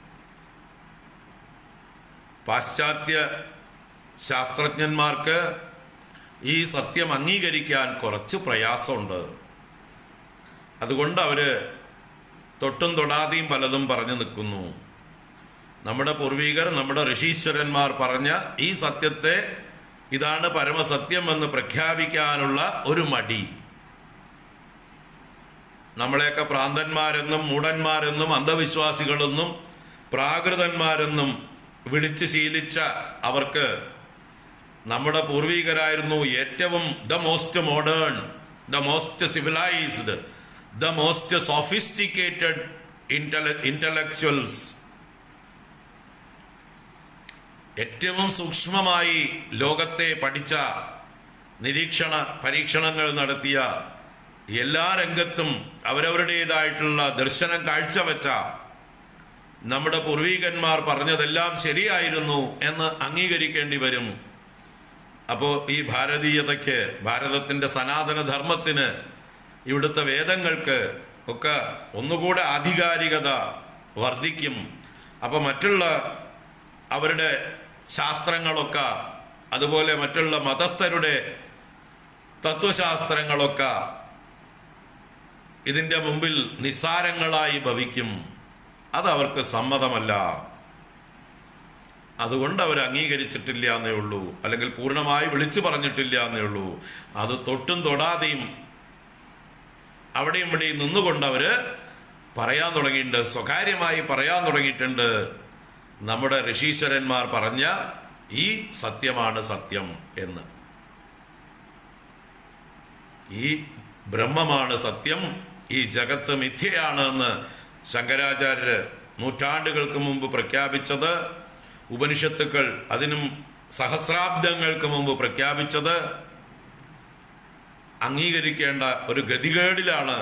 A: പാശ്ചാത്യ ശാസ്ത്രജ്ഞന്മാർക്ക് ഈ സത്യം അംഗീകരിക്കാൻ കുറച്ച് പ്രയാസമുണ്ട്. അതുകൊണ്ട് അവര് തൊട്ടും തൊടാതെയും പലതും പറഞ്ഞു നിൽക്കുന്നു. നമ്മുടെ പൂർവികർ, നമ്മുടെ ഋഷീശ്വരന്മാർ പറഞ്ഞ ഈ സത്യത്തെ ഇതാണ് പരമസത്യം എന്ന് പ്രഖ്യാപിക്കാനുള്ള ഒരു മടി. നമ്മളെയൊക്കെ ഭ്രാന്തന്മാരെന്നും മൂഢന്മാരെന്നും അന്ധവിശ്വാസികളെന്നും പ്രാകൃതന്മാരെന്നും വിളിച്ച് ശീലിച്ച അവർക്ക് നമ്മുടെ പൂർവികരായിരുന്നു ഏറ്റവും the most modern, the most civilised, the most sophisticated intellectuals. ഏറ്റവും സൂക്ഷ്മമായി ലോകത്തെ പഠിച്ച, പരീക്ഷണങ്ങൾ നടത്തിയ എല്ലാ രംഗത്തും അവരവരുടേതായിട്ടുള്ള ദർശനം കാഴ്ചവെച്ച നമ്മുടെ പൂർവീകന്മാർ പറഞ്ഞതെല്ലാം ശരിയായിരുന്നു എന്ന് അംഗീകരിക്കേണ്ടി വരും. അപ്പോൾ ഈ ഭാരതീയതയ്ക്ക്, ഭാരതത്തിൻ്റെ സനാതനധർമ്മത്തിന്, ഇവിടുത്തെ വേദങ്ങൾക്ക് ഒക്കെ ഒന്നുകൂടെ ആധികാരികത വർദ്ധിക്കും. അപ്പോൾ മറ്റുള്ള അവരുടെ ശാസ്ത്രങ്ങളൊക്കെ, അതുപോലെ മറ്റുള്ള മതസ്ഥരുടെ തത്വശാസ്ത്രങ്ങളൊക്കെ ഇതിൻ്റെ മുമ്പിൽ നിസ്സാരങ്ങളായി ഭവിക്കും. അതവർക്ക് സമ്മതമല്ല. അതുകൊണ്ട് അവർ അംഗീകരിച്ചിട്ടില്ല എന്നേ ഉള്ളൂ, അല്ലെങ്കിൽ പൂർണ്ണമായി വിളിച്ചു പറഞ്ഞിട്ടില്ല എന്നേ ഉള്ളൂ. അത് തൊട്ടും തൊടാതെയും അവിടെയും ഇവിടെയും നിന്നുകൊണ്ട് അവർ പറയാൻ തുടങ്ങിയിട്ടുണ്ട്, സ്വകാര്യമായി പറയാൻ തുടങ്ങിയിട്ടുണ്ട്. നമ്മുടെ ഋഷീശ്വരന്മാർ പറഞ്ഞ ഈ സത്യമാണ് സത്യം എന്ന്, ഈ ബ്രഹ്മമാണ് സത്യം, ഈ ജഗത്ത് മിഥ്യയാണ് എന്ന് ശങ്കരാചാര്യര് നൂറ്റാണ്ടുകൾക്ക് മുമ്പ് പ്രഖ്യാപിച്ചത്, ഉപനിഷത്തുക്കൾ അതിനും സഹസ്രാബ്ദങ്ങൾക്ക് മുമ്പ് പ്രഖ്യാപിച്ചത് അംഗീകരിക്കേണ്ട ഒരു ഗതികേടിലാണ്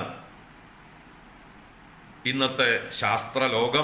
A: ഇന്നത്തെ ശാസ്ത്രലോകം.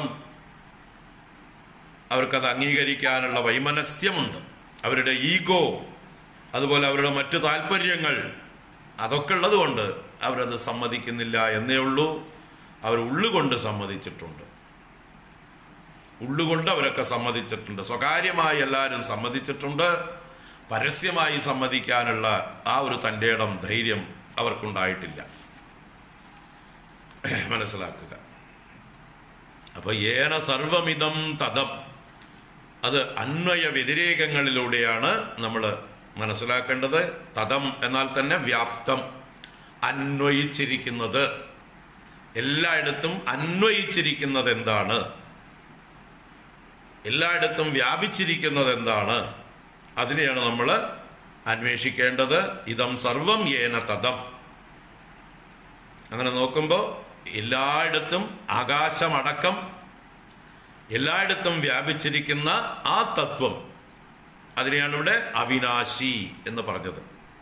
A: അവർക്കത് അംഗീകരിക്കാനുള്ള വൈമനസ്യമുണ്ട്. അവരുടെ ഈഗോ, അതുപോലെ അവരുടെ മറ്റു താല്പര്യങ്ങൾ, അതൊക്കെ ഉള്ളത് കൊണ്ട് അവരത് സമ്മതിക്കുന്നില്ല എന്നേ ഉള്ളൂ. അവർ ഉള്ളുകൊണ്ട് സമ്മതിച്ചിട്ടുണ്ട്, ഉള്ളുകൊണ്ട് അവരൊക്കെ സമ്മതിച്ചിട്ടുണ്ട്. സ്വകാര്യമായി എല്ലാവരും സമ്മതിച്ചിട്ടുണ്ട്. പരസ്യമായി സമ്മതിക്കാനുള്ള ആ ഒരു തൻ്റെ ഇടം, ധൈര്യം അവർക്കുണ്ടായിട്ടില്ല. മനസ്സിലാക്കുക. അപ്പൊ ഏന സർവമിതം തദം, അത് അന്വയ വ്യതിരേകങ്ങളിലൂടെയാണ് നമ്മൾ മനസ്സിലാക്കേണ്ടത്. തദം എന്നാൽ തന്നെ വ്യാപ്തം, അന്വയിച്ചിരിക്കുന്നത്. എല്ലായിടത്തും അന്വയിച്ചിരിക്കുന്നത് എന്താണ്, എല്ലായിടത്തും വ്യാപിച്ചിരിക്കുന്നത് എന്താണ്, അതിനെയാണ് നമ്മൾ അന്വേഷിക്കേണ്ടത്. ഇതം സർവം ഏന തദം. അങ്ങനെ നോക്കുമ്പോൾ എല്ലായിടത്തും ആകാശമടക്കം എല്ലായിടത്തും വ്യാപിച്ചിരിക്കുന്ന ആ തത്വം, അതിനെയാണ് ഇവിടെ അവിനാശി എന്ന് പറഞ്ഞത്.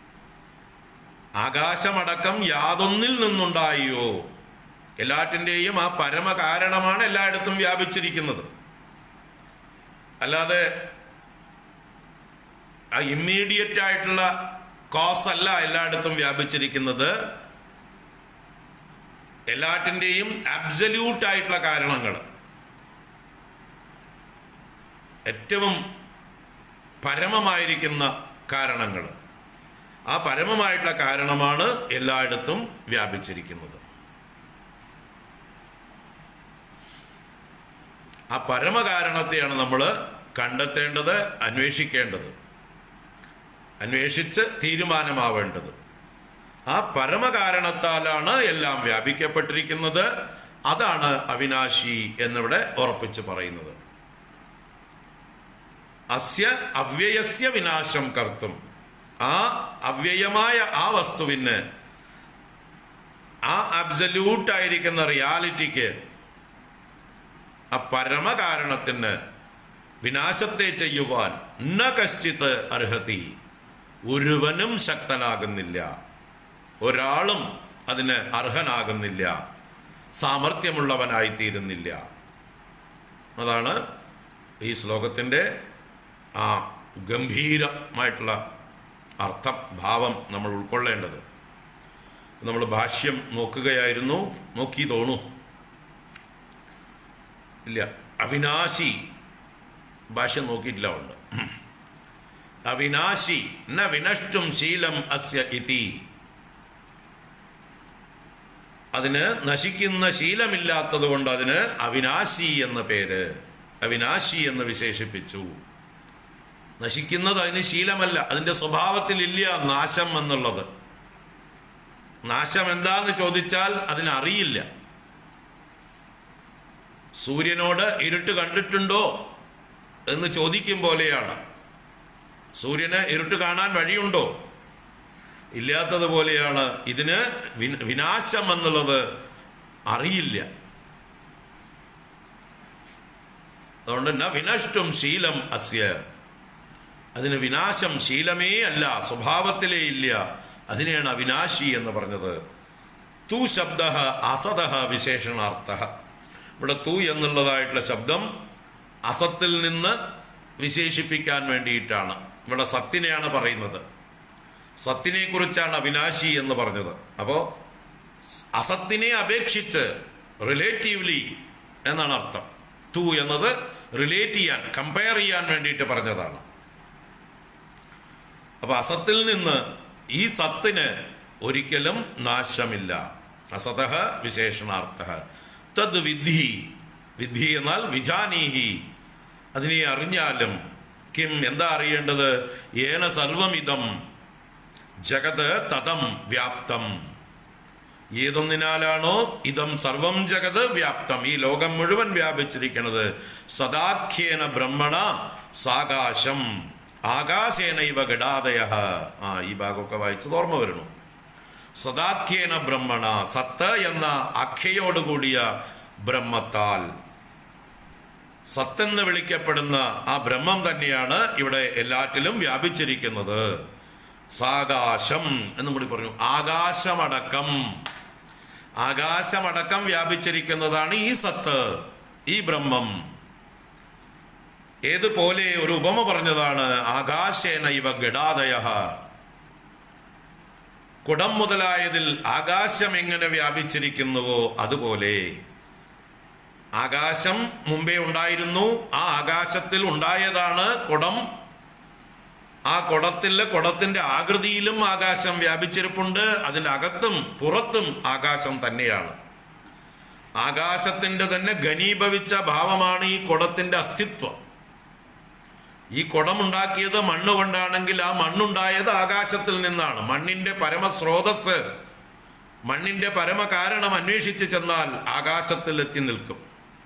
A: ആകാശമടക്കം യാതൊന്നിൽ നിന്നുണ്ടായോ, എല്ലാറ്റിൻ്റെയും ആ പരമകാരണമാണ് എല്ലായിടത്തും വ്യാപിച്ചിരിക്കുന്നത്. അല്ലാതെ ആ ഇമ്മീഡിയറ്റ് ആയിട്ടുള്ള കോസ് അല്ല എല്ലായിടത്തും വ്യാപിച്ചിരിക്കുന്നത്. എല്ലാറ്റിൻ്റെയും അബ്സല്യൂട്ട് ആയിട്ടുള്ള കാരണങ്ങൾ, ഏറ്റവും പരമമായിരിക്കുന്ന കാരണങ്ങൾ, ആ പരമമായിട്ടുള്ള കാരണമാണ് എല്ലായിടത്തും വ്യാപിച്ചിരിക്കുന്നത്. ആ പരമകാരണത്തെയാണ് നമ്മൾ കണ്ടെത്തേണ്ടത്, അന്വേഷിക്കേണ്ടത്, അന്വേഷിച്ച് തീരുമാനമാവേണ്ടത്. ആ പരമകാരണത്താലാണ് എല്ലാം വ്യാപിക്കപ്പെട്ടിരിക്കുന്നത്. അതാണ് അവിനാശി എന്നിവിടെ ഉറപ്പിച്ച് പറയുന്നത്. അസ്യ അവ്യയസ്യ വിനാശം കർത്തും, ആ അവ്യയമായ ആ വസ്തുവിന്, ആ അബ്സല്യൂട്ടായിരിക്കുന്ന റിയാലിറ്റിക്ക്, ആ പരമകാരണത്തിന് വിനാശത്തെ ചെയ്യുവാൻ ന കശ്ചിത് അർഹതി, ഒരുവനും ശക്തനാകുന്നില്ല, ഒരാളും അതിന് അർഹനാകുന്നില്ല, സാമർഥ്യമുള്ളവനായിത്തീരുന്നില്ല. അതാണ് ഈ ശ്ലോകത്തിൻ്റെ ആ ഗംഭീരമായിട്ടുള്ള അർത്ഥം, ഭാവം നമ്മൾ ഉൾക്കൊള്ളേണ്ടത്. നമ്മൾ ഭാഷ്യം നോക്കുകയായിരുന്നു, നോക്കി തോന്നൂ ഇല്ല, അവിനാശി ഭാഷ്യം നോക്കിയിട്ടില്ല. ഉണ്ട് അവിനാശി ന വിനഷ്ടും ശീലം അസ്യ ഇതി, അതിന് നശിക്കുന്ന ശീലമില്ലാത്തത് കൊണ്ട് അതിന് അവിനാശി എന്ന പേര്, അവിനാശി എന്ന് വിശേഷിപ്പിച്ചു. നശിക്കുന്നത് അതിന് ശീലമല്ല, അതിൻ്റെ സ്വഭാവത്തിലില്ല നാശം എന്നുള്ളത്. നാശം എന്താന്ന് ചോദിച്ചാൽ അതിനറിയില്ല. സൂര്യനോട് ഇരുട്ട് കണ്ടിട്ടുണ്ടോ എന്ന് ചോദിക്കും പോലെയാണ്. സൂര്യന് ഇരുട്ട് കാണാൻ വഴിയുണ്ടോ? ഇല്ലാത്തതുപോലെയാണ് ഇതിന് വിനാശം എന്നുള്ളത് അറിയില്ല. അതുകൊണ്ട് ന വിനഷ്ടും ശീലം അസ്യ, അതിന് വിനാശം ശീലമേ അല്ല, സ്വഭാവത്തിലേ ഇല്ല. അതിനെയാണ് അവിനാശി എന്ന് പറഞ്ഞത്. തു ശബ്ദ അസത വിശേഷണാർത്ഥ. ഇവിടെ തു എന്നുള്ളതായിട്ടുള്ള ശബ്ദം അസത്തിൽ നിന്ന് വിശേഷിപ്പിക്കാൻ വേണ്ടിയിട്ടാണ്. ഇവിടെ സത്തിനെയാണ് പറയുന്നത്. സത്തിനെ കുറിച്ചാണ് അവിനാശി എന്ന് പറഞ്ഞത്. അപ്പോൾ അസത്തിനെ അപേക്ഷിച്ച് റിലേറ്റീവ്ലി എന്നാണ് അർത്ഥം. തു എന്നത് റിലേറ്റ് ചെയ്യാൻ, കമ്പയർ ചെയ്യാൻ വേണ്ടിയിട്ട് പറഞ്ഞതാണ്. അപ്പൊ അസത്തിൽ നിന്ന് ഈ സത്തിന് ഒരിക്കലും നാശമില്ല. അസതഃ വിശേഷണാർത്ഥഃ. തദ് വിദ്ധി. വിദ്ധി എന്നാൽ വിജാനീഹി, അതിനെ അറിഞ്ഞാലും. കിം, എന്താ അറിയേണ്ടത്? ഏന സർവമിതം ജഗത് തദം വ്യാപ്തം. ഏതൊന്നിനാലാണോ ഇതം സർവം ജഗത് വ്യാപ്തം, ഈ ലോകം മുഴുവൻ വ്യാപിച്ചിരിക്കുന്നത്. സദാഖ്യേന ബ്രഹ്മണ സാകാശം ആകാശേന ഇവ ഗടാദയ. ഈ ഭാഗമൊക്കെ വായിച്ചത് ഓർമ്മ വരുന്നു. സദാഖ്യേന ബ്രഹ്മണ, സത്ത് എന്ന ആഖ്യയോടുകൂടിയ ബ്രഹ്മത്താൽ, സത്തെന്ന് വിളിക്കപ്പെടുന്ന ആ ബ്രഹ്മം തന്നെയാണ് ഇവിടെ എല്ലാറ്റിലും വ്യാപിച്ചിരിക്കുന്നത്. സാകാശം എന്നും കൂടി പറഞ്ഞു. ആകാശമടക്കം, ആകാശമടക്കം വ്യാപിച്ചിരിക്കുന്നതാണ് ഈ സത്ത്, ഈ ബ്രഹ്മം. ഏതുപോലെ ഒരു ഉപമ പറഞ്ഞതാണ്. ആകാശേന ഇവ ഗടാദയ. കുടം മുതലായതിൽ ആകാശം എങ്ങനെ വ്യാപിച്ചിരിക്കുന്നുവോ അതുപോലെ. ആകാശം മുമ്പേ ഉണ്ടായിരുന്നു. ആ ആകാശത്തിൽ ഉണ്ടായതാണ് കുടം. ആ കുടത്തിന്റെ ആകൃതിയിലും ആകാശം വ്യാപിച്ചിരിപ്പുണ്ട്. അതിൻ്റെ അകത്തും പുറത്തും ആകാശം തന്നെയാണ്. ആകാശത്തിന്റെ തന്നെ ഘനീഭവിച്ച ഭാവമാണ് ഈ കുടത്തിന്റെ അസ്തിത്വം. ഈ കുടമുണ്ടാക്കിയത് മണ്ണുകൊണ്ടാണെങ്കിൽ ആ മണ്ണുണ്ടായത് ആകാശത്തിൽ നിന്നാണ്. മണ്ണിന്റെ പരമസ്രോതസ്, മണ്ണിന്റെ പരമകാരണം അന്വേഷിച്ച് ചെന്നാൽ ആകാശത്തിൽ എത്തി നിൽക്കും.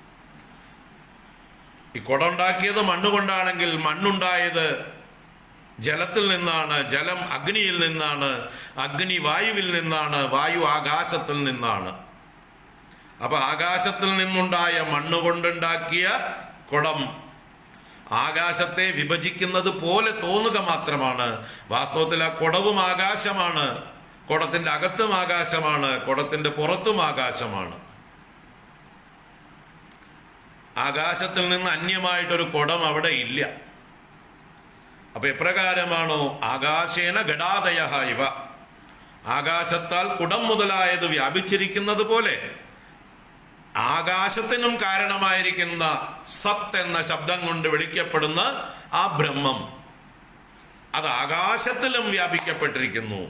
A: ഈ കുടമുണ്ടാക്കിയത് മണ്ണുകൊണ്ടാണെങ്കിൽ മണ്ണുണ്ടായത് ജലത്തിൽ നിന്നാണ്, ജലം അഗ്നിയിൽ നിന്നാണ്, അഗ്നി വായുവിൽ നിന്നാണ്, വായു ആകാശത്തിൽ നിന്നാണ്. അപ്പൊ ആകാശത്തിൽ നിന്നുണ്ടായ മണ്ണുകൊണ്ടുണ്ടാക്കിയ കുടം ആകാശത്തെ വിഭജിക്കുന്നത് പോലെ തോന്നുക മാത്രമാണ്. വാസ്തവത്തിൽ ആ കുടവും ആകാശമാണ്. കുടത്തിന്റെ അകത്തും ആകാശമാണ്, കുടത്തിന്റെ പുറത്തും ആകാശമാണ്. ആകാശത്തിൽ നിന്ന് അന്യമായിട്ടൊരു കുടം അവിടെ ഇല്ല. അപ്പൊ എപ്രകാരമാണോ ആകാശേന ഗടാദയ ഇവ, ആകാശത്താൽ കുടം മുതലായത് വ്യാപിച്ചിരിക്കുന്നത് പോലെ ആകാശത്തിനും കാരണമായിരിക്കുന്ന സത്ത് എന്ന ശബ്ദം കൊണ്ട് വിളിക്കപ്പെടുന്ന ആ ബ്രഹ്മം, അത് ആകാശത്തിലും വ്യാപിക്കപ്പെട്ടിരിക്കുന്നു,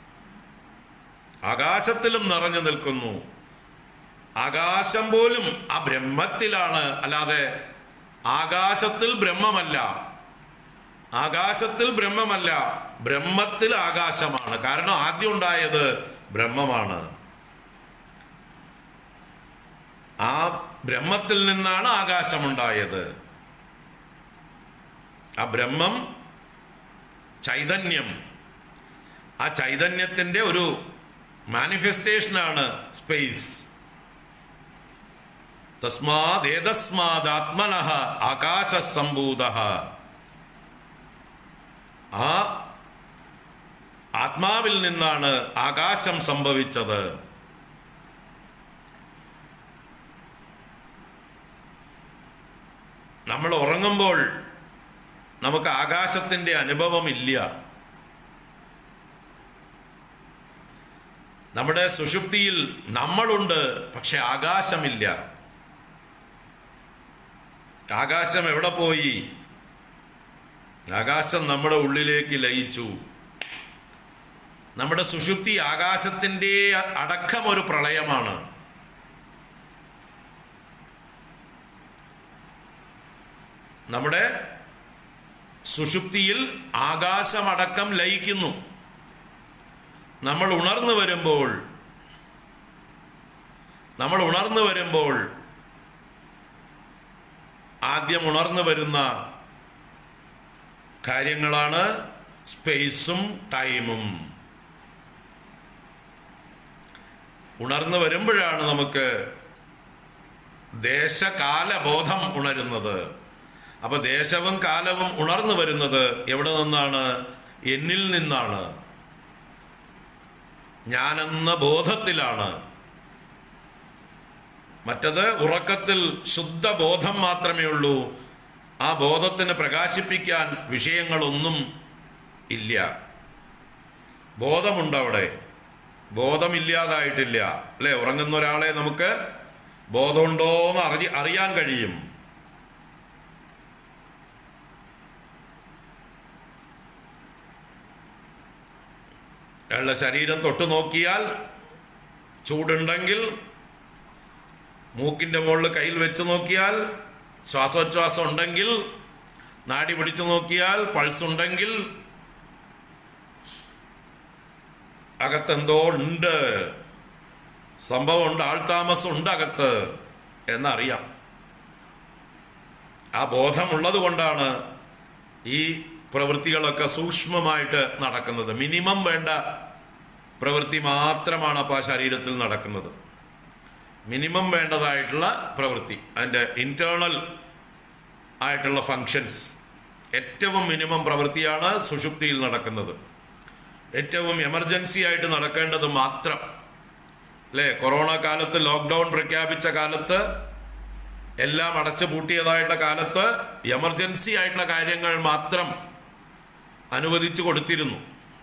A: ആകാശത്തിലും നിറഞ്ഞു നിൽക്കുന്നു. ആകാശം പോലും ആ ബ്രഹ്മത്തിലാണ്, അല്ലാതെ ആകാശത്തിൽ ബ്രഹ്മമല്ല. ആകാശത്തിൽ ബ്രഹ്മമല്ല, ബ്രഹ്മത്തിൽ ആകാശമാണ്. കാരണം ആദ്യം ഉണ്ടായത് ബ്രഹ്മമാണ്. ആ ബ്രഹ്മത്തിൽ നിന്നാണ് ആകാശമുണ്ടായത്. ആ ബ്രഹ്മം ചൈതന്യം. ആ ചൈതന്യത്തിന്റെ ഒരു മാനിഫെസ്റ്റേഷനാണ് സ്പേസ്. തസ്മാദേതസ്മാദാത്മനഃ ആകാശസംഭൂതഃ. ആ ആത്മാവിൽ നിന്നാണ് ആകാശം സംഭവിച്ചത്. നമ്മൾ ഉറങ്ങുമ്പോൾ നമുക്ക് ആകാശത്തിന്റെ അനുഭവമില്ല. നമ്മുടെ സുഷുപ്തിയിൽ നമ്മളുണ്ട്, പക്ഷെ ആകാശമില്ല. ആകാശം എവിടെ പോയി? ആകാശം നമ്മുടെ ഉള്ളിലേക്ക് ലയിച്ചു. നമ്മുടെ സുഷുപ്തി ആകാശത്തിന്റെ അടക്കം ഒരു പ്രളയമാണ്. നമ്മുടെ സുഷുപ്തിയിൽ ആകാശമടക്കം ലയിക്കുന്നു. നമ്മൾ ഉണർന്നു വരുമ്പോൾ ആദ്യം ഉണർന്നു വരുന്ന കാര്യങ്ങളാണ് സ്പേസും ടൈമും. ഉണർന്നു വരുമ്പോഴാണ് നമുക്ക് ദേശകാലബോധം ഉണരുന്നത്. അപ്പൊ ദേശവും കാലവും ഉണർന്നു വരുന്നത് എവിടെ നിന്നാണ്? എന്നിൽ നിന്നാണ്. ഞാനെന്ന ബോധത്തിലാണ്. മറ്റത് ഉറക്കത്തിൽ ശുദ്ധ ബോധം മാത്രമേ ഉള്ളൂ. ആ ബോധത്തിന് പ്രകാശിപ്പിക്കാൻ വിഷയങ്ങളൊന്നും ഇല്ല. ബോധമുണ്ട് അവിടെ, ബോധമില്ലാതായിട്ടില്ല അല്ലേ? ഉറങ്ങുന്ന ഒരാളെ നമുക്ക് ബോധമുണ്ടോന്ന് അറിയാൻ കഴിയും. അയാളുടെ ശരീരം തൊട്ടു നോക്കിയാൽ ചൂടുണ്ടെങ്കിൽ, മൂക്കിൻ്റെ മുകളിൽ കയ്യിൽ വെച്ച് നോക്കിയാൽ ശ്വാസോച്ഛ്വാസം ഉണ്ടെങ്കിൽ, നാടി പിടിച്ചു നോക്കിയാൽ പൾസ് ഉണ്ടെങ്കിൽ അകത്തെന്തോ ഉണ്ട്, സംഭവമുണ്ട്, ആൾതാമസം ഉണ്ട് അകത്ത് എന്നറിയാം. ആ ബോധമുള്ളത് കൊണ്ടാണ് ഈ പ്രവൃത്തികളൊക്കെ സൂക്ഷ്മമായിട്ട് നടക്കുന്നത്. മിനിമം വേണ്ട പ്രവൃത്തി മാത്രമാണ് അപ്പോൾ ആ ശരീരത്തിൽ നടക്കുന്നത്. മിനിമം വേണ്ടതായിട്ടുള്ള പ്രവൃത്തി, അതിൻ്റെ ഇൻറ്റേർണൽ ആയിട്ടുള്ള ഫങ്ഷൻസ്, ഏറ്റവും മിനിമം പ്രവൃത്തിയാണ് സുഷുപ്തിയിൽ നടക്കുന്നത്. ഏറ്റവും എമർജൻസി ആയിട്ട് നടക്കേണ്ടത് മാത്രം അല്ലേ? കൊറോണ കാലത്ത്, ലോക്ക്ഡൗൺ പ്രഖ്യാപിച്ച കാലത്ത്, എല്ലാം അടച്ചു പൂട്ടിയതായിട്ടുള്ള കാലത്ത് എമർജൻസി ആയിട്ടുള്ള കാര്യങ്ങൾ മാത്രം അനുവദിച്ചു കൊടുത്തിരുന്നു.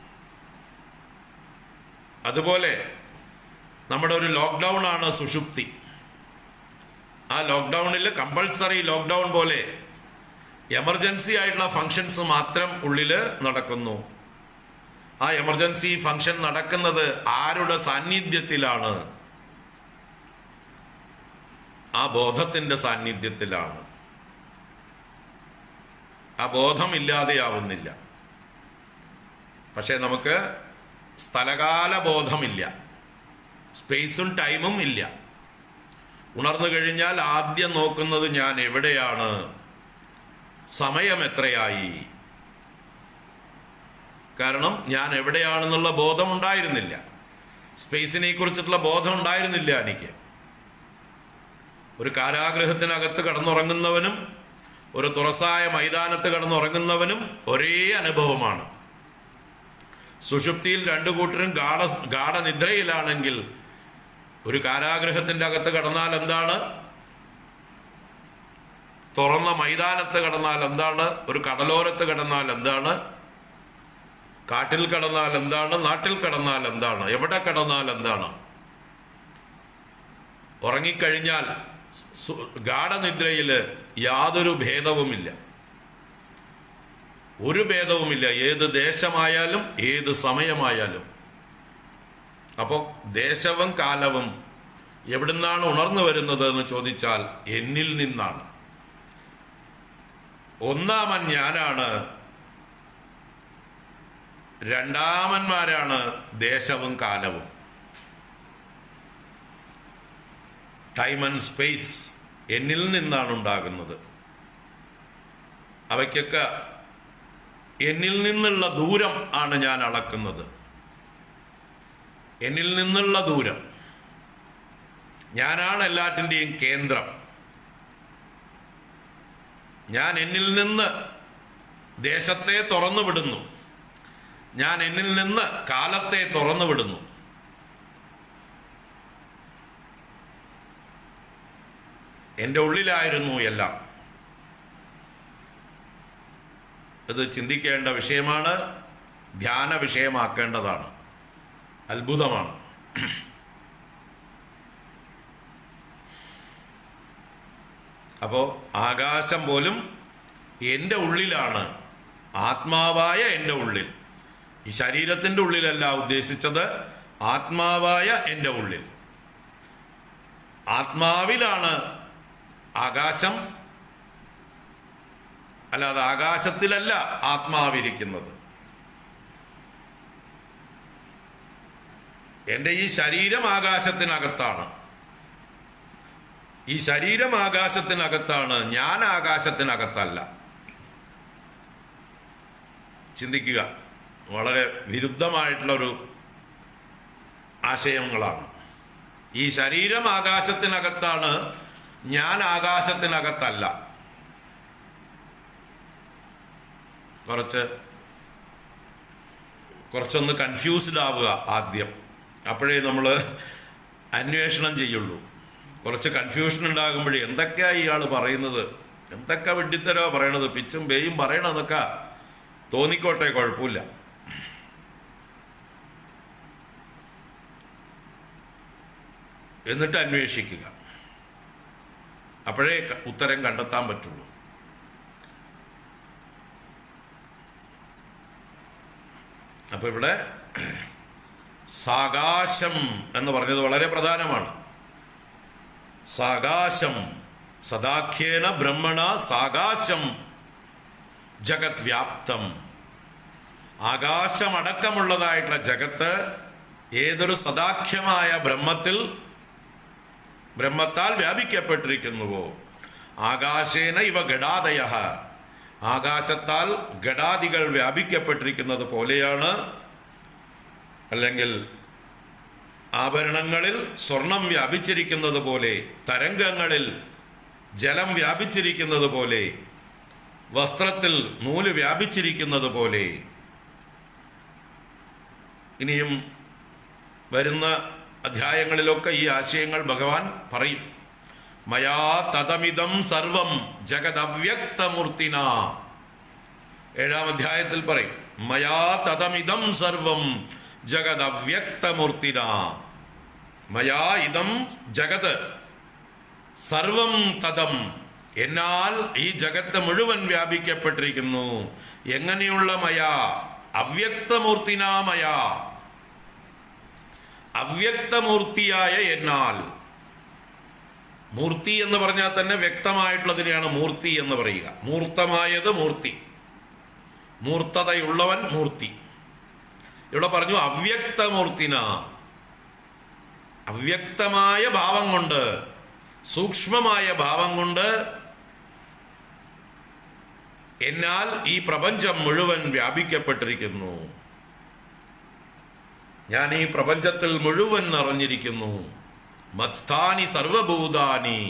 A: അതുപോലെ നമ്മുടെ ഒരു ലോക്ക്ഡൗൺ ആണ് സുഷുപ്തി. ആ ലോക്ക്ഡൗണിൽ കമ്പൾസറി ലോക്ക്ഡൗൺ പോലെ എമർജൻസി ആയിട്ടുള്ള ഫങ്ഷൻസ് മാത്രം ഉള്ളിൽ നടക്കുന്നു. ആ എമർജൻസി ഫങ്ഷൻ നടക്കുന്നത് ആരുടെ സാന്നിധ്യത്തിലാണ്? ആ ബോധത്തിന്റെ സാന്നിധ്യത്തിലാണ്. ആ ബോധമില്ലാതെയാവുന്നില്ല. പക്ഷെ നമുക്ക് സ്ഥലകാല ബോധമില്ല, സ്പേസും ടൈമും ഇല്ല. ഉണർന്നു കഴിഞ്ഞാൽ ആദ്യം നോക്കുന്നത് ഞാൻ എവിടെയാണ്, സമയം എത്രയായി. കാരണം ഞാൻ എവിടെയാണെന്നുള്ള ബോധം ഉണ്ടായിരുന്നില്ല, സ്പേസിനെ കുറിച്ചിട്ടുള്ള ബോധം ഉണ്ടായിരുന്നില്ല എനിക്ക്. ഒരു കാരാഗൃഹത്തിനകത്ത് കിടന്നുറങ്ങുന്നവനും ഒരു തുറസായ മൈതാനത്ത് കിടന്നുറങ്ങുന്നവനും ഒരേ അനുഭവമാണ്. സുഷുപ്തിയിൽ രണ്ടു കൂട്ടരും ഗാഠനിദ്രയിലാണെങ്കിൽ ഒരു കാരാഗൃഹത്തിൻ്റെ അകത്ത് കിടന്നാൽ എന്താണ്, തുറന്ന മൈതാനത്ത് കിടന്നാൽ എന്താണ്, ഒരു കടലോരത്ത് കിടന്നാൽ എന്താണ്, കാട്ടിൽ കിടന്നാൽ എന്താണ്, നാട്ടിൽ കിടന്നാൽ എന്താണ്, എവിടെ കിടന്നാൽ എന്താണ്. ഉറങ്ങിക്കഴിഞ്ഞാൽ ഗാഠനിദ്രയിൽ യാതൊരു ഭേദവുമില്ല, ഒരു ഭേദവുമില്ല, ഏത് ദേശമായാലും ഏത് സമയമായാലും. അപ്പോൾ ദേശവും കാലവും എവിടുന്നാണ് ഉണർന്നു വരുന്നത് എന്ന് ചോദിച്ചാൽ എന്നിൽ നിന്നാണ്. ഒന്നാമൻ ഞാനാണ്, രണ്ടാമന്മാരാണ് ദേശവും കാലവും. ടൈം ആൻഡ് സ്പേസ് എന്നിൽ നിന്നാണ് ഉണ്ടാകുന്നത്. അവയ്ക്കൊക്കെ എന്നിൽ നിന്നുള്ള ദൂരം ആണ് ഞാൻ അളക്കുന്നത്. എന്നിൽ നിന്നുള്ള ദൂരം. ഞാനാണ് എല്ലാറ്റിൻ്റെയും കേന്ദ്രം. ഞാൻ എന്നിൽ നിന്ന് ദേശത്തെ തുറന്നു വിടുന്നു, ഞാൻ എന്നിൽ നിന്ന് കാലത്തെ തുറന്നു വിടുന്നു. എൻ്റെ ഉള്ളിലായിരുന്നു എല്ലാം. ഇത് ചിന്തിക്കേണ്ട വിഷയമാണ്, ധ്യാന വിഷയമാക്കേണ്ടതാണ്. അത്ഭുതമാണ്. അപ്പോൾ ആകാശം പോലും എൻ്റെ ഉള്ളിലാണ്, ആത്മാവായ എൻ്റെ ഉള്ളിൽ. ഈ ശരീരത്തിൻ്റെ ഉള്ളിലല്ല ഉദ്ദേശിച്ചത്, ആത്മാവായ എൻ്റെ ഉള്ളിൽ. ആത്മാവിലാണ് ആകാശം, അല്ലാതെ ആകാശത്തിലല്ല ആത്മാവിരിക്കുന്നത്. എൻ്റെ ഈ ശരീരം ആകാശത്തിനകത്താണ്, ഈ ശരീരം ആകാശത്തിനകത്താണ്, ഞാൻ ആകാശത്തിനകത്തല്ല. ചിന്തിക്കുക, വളരെ വിരുദ്ധമായിട്ടുള്ളൊരു ആശയങ്ങളാണ്. ഈ ശരീരം ആകാശത്തിനകത്താണ്, ഞാൻ ആകാശത്തിനകത്തല്ല. കുറച്ചൊന്ന് കൺഫ്യൂസ്ഡ് ആവുക ആദ്യം. അപ്പോഴേ നമ്മൾ അന്വേഷണം ചെയ്യുള്ളൂ. കുറച്ച് കൺഫ്യൂഷൻ ഉണ്ടാകുമ്പോഴേ എന്തൊക്കെയാണ് ഇയാൾ പറയുന്നത്, എന്തൊക്കെ വെട്ടിത്തരോ പറയണത്, പിച്ചും പേയും പറയണതൊക്കെ തോന്നിക്കോട്ടെ, കുഴപ്പമില്ല. എന്നിട്ട് അന്വേഷിക്കുക, അപ്പോഴേ ഉത്തരം കണ്ടെത്താൻ പറ്റുള്ളൂ. അപ്പോൾ ഇവിടെ സാകാശം എന്ന് പറഞ്ഞത് വളരെ പ്രധാനമാണ്. സാകാശം സദാഖ്യേന ബ്രഹ്മണ സാകാശം ജഗത് വ്യാപ്തം. ആകാശമടക്കമുള്ളതായിട്ടുള്ള ജഗത്ത് ഏതൊരു സദാഖ്യമായ ബ്രഹ്മത്താൽ വ്യാപിക്കപ്പെട്ടിരിക്കുന്നുവോ, ആകാശേന ഇവ ഗടാദയ, ആകാശത്താൽ ഗടാദികൾ വ്യാപിക്കപ്പെട്ടിരിക്കുന്നത് പോലെയാണ്, അല്ലെങ്കിൽ ആഭരണങ്ങളിൽ സ്വർണം വ്യാപിച്ചിരിക്കുന്നത് പോലെ, തരംഗങ്ങളിൽ ജലം വ്യാപിച്ചിരിക്കുന്നത് പോലെ, വസ്ത്രത്തിൽ നൂല് വ്യാപിച്ചിരിക്കുന്നത് പോലെ. ഇനിയും വരുന്ന അധ്യായങ്ങളിലൊക്കെ ഈ ആശയങ്ങൾ ഭഗവാൻ പറയും. മയാ തദമിദം സർവം ജഗദവ്യക്തമൂർത്തിന. 7-ാം അധ്യായത്തിൽ പറയും, മയാ തദമിദം സർവം ജഗദവ്യക്തമൂർത്തിന. മയാ ഇദം ജഗത് സർവം തദം, എന്നാൽ ഈ ജഗത്ത് മുഴുവൻ വ്യാപിക്കപ്പെട്ടിരിക്കുന്നു. എങ്ങനെയുള്ള മയാ? അവ്യക്തമൂർത്തിന മയാ, അവ്യക്തമൂർത്തിയായ എന്നാൽ. മൂർത്തി എന്ന് പറഞ്ഞാൽ തന്നെ വ്യക്തമായിട്ടുള്ളതിനെയാണ് മൂർത്തി എന്ന് പറയുക. മൂർത്തമായത് മൂർത്തി, മൂർത്തതയുള്ളവൻ മൂർത്തി. ഇവിടെ പറഞ്ഞു അവ്യക്തമൂർത്തിന, അവ്യക്തമായ ഭാവം കൊണ്ട്, സൂക്ഷ്മമായ ഭാവം കൊണ്ട്, എന്നാൽ ഈ പ്രപഞ്ചം മുഴുവൻ വ്യാപിക്കപ്പെട്ടിരിക്കുന്നു. ഞാൻ ഈ പ്രപഞ്ചത്തിൽ മുഴുവൻ നിറഞ്ഞിരിക്കുന്നു. മത്സ്ഥാനി സർവഭൂതാനി,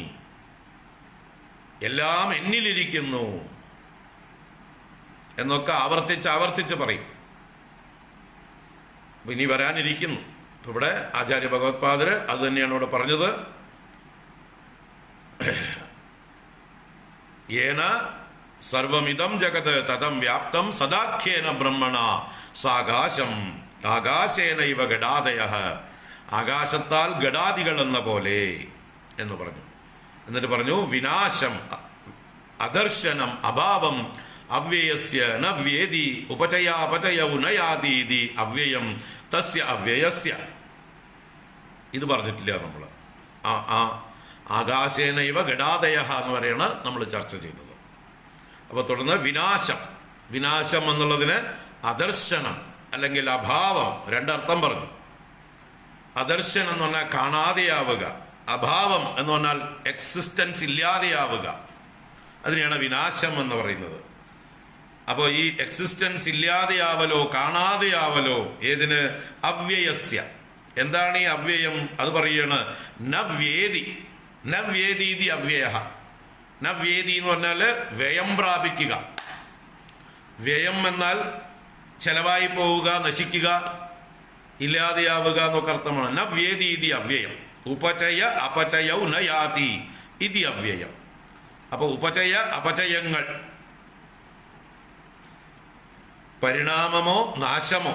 A: എല്ലാം എന്നിലിരിക്കുന്നു എന്നൊക്കെ ആവർത്തിച്ച് പറയും. ഇനി വരാനിരിക്കുന്നു. ഇവിടെ ആചാര്യ ഭഗവത്പാദര് അത് തന്നെയാണ് ഇവിടെ പറഞ്ഞത്. യേന സർവമിദം ജഗത് തദം വ്യാപ്തം സദാഖ്യേന ബ്രഹ്മണ സാകാശം ആകാശേന ഇവ ഗടാദയ, ആകാശത്താൽ ഗടാദികൾ എന്ന പോലെ എന്ന് പറഞ്ഞു. എന്നിട്ട് പറഞ്ഞു വിനാശം അദർശനം അഭാവം അവ്യയസ്യ ന വ്യേദി ഉപചയാപചയൗ നയാതീതി അവ്യയം തസ്യ അവ്യയസ്യ. ഇത് പറഞ്ഞിട്ടില്ല നമ്മൾ. ആകാശേന ഇവ ഗടാദയ എന്ന് പറയാണ് നമ്മൾ ചർച്ച ചെയ്തത്. അപ്പോൾ തുടർന്ന് വിനാശം എന്നുള്ളതിന് അദർശനം അല്ലെങ്കിൽ അഭാവം, രണ്ടർത്ഥം പറഞ്ഞു. അദർശനം എന്ന് പറഞ്ഞാൽ കാണാതെയാവുക, അഭാവം എന്ന് പറഞ്ഞാൽ എക്സിസ്റ്റൻസ് ഇല്ലാതെയാവുക. അതിനെയാണ് വിനാശം എന്ന് പറയുന്നത്. അപ്പോൾ ഈ എക്സിസ്റ്റൻസ് ഇല്ലാതെയാവലോ കാണാതെയാവലോ ഏതിന്? അവ്യയസ്യ. എന്താണ് ഈ അവ്യയം? അത് പറയാണ് നവ്യേദി. നവ്യേദീതി അവ്യയ. നവ്യേദി എന്ന് പറഞ്ഞാൽ വ്യയം പ്രാപിക്കുക. വ്യയം എന്നാൽ ചെലവായി പോവുക, നശിക്കുക, ഇല്ലാതെയാവുക എന്നൊക്കെ അർത്ഥമാണ്. നവ്യേദീതി അവ്യയം. ഉപചയ അപചയൗ നയാതി ഇതി അവ്യയം. അപ്പോൾ ഉപചയ അപചയങ്ങൾ, പരിണാമമോ നാശമോ,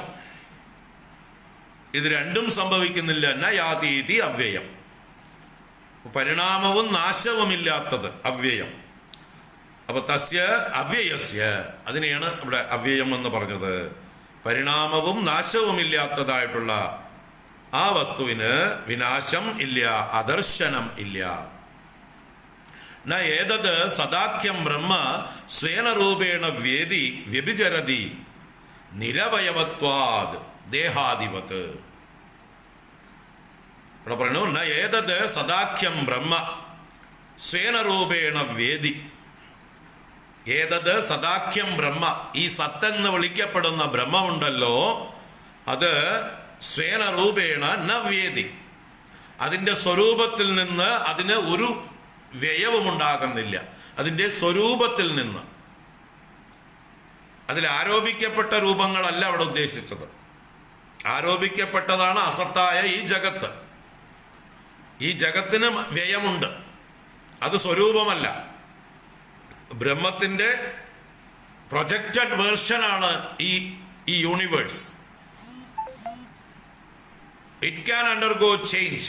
A: ഇത് രണ്ടും സംഭവിക്കുന്നില്ല. നയാതി ഇതി അവ്യയം. പരിണാമവും നാശവുമില്ലാത്തത് അവ്യയം. അപ്പൊ തസ്യ അവ്യയസ്യ, അതിനെയാണ് ഇവിടെ അവ്യയം എന്ന് പറഞ്ഞത്. പരിണാമവും നാശവുമില്ലാത്തതായിട്ടുള്ള ആ വസ്തുവിന് വിനാശം ഇല്ല, അദർശനം ഇല്ല. ന ഏതത് സദാഖ്യം ബ്രഹ്മ സ്വേന രൂപേണ വേദി വ്യഭിചരതി നിരവയവത്വാദ് ദേഹാദിവത്. ഇവിടെ പറയുന്നു ന ഏതത് സദാഖ്യം ബ്രഹ്മ സ്വേന രൂപേണ വേദി. ഏതത് സദാഖ്യം ബ്രഹ്മ, ഈ സത്തെന്ന് വിളിക്കപ്പെടുന്ന ബ്രഹ്മമുണ്ടല്ലോ, അത് സ്വേന രൂപേണ ന വേദി, അതിൻ്റെ സ്വരൂപത്തിൽ നിന്ന് അതിന് ഒരു വ്യയവും ഉണ്ടാകുന്നില്ല. അതിൻ്റെ സ്വരൂപത്തിൽ നിന്ന്, അതിൽ ആരോപിക്കപ്പെട്ട രൂപങ്ങളല്ല അവിടെ ഉദ്ദേശിച്ചത്. ആരോപിക്കപ്പെട്ടതാണ് അസത്തായ ഈ ജഗത്ത്. ഈ ജഗത്തിന് വ്യയമുണ്ട്, അത് സ്വരൂപമല്ല. ബ്രഹ്മത്തിന്റെ പ്രൊജക്റ്റഡ് വേർഷനാണ് ഈ universe. It can undergo change.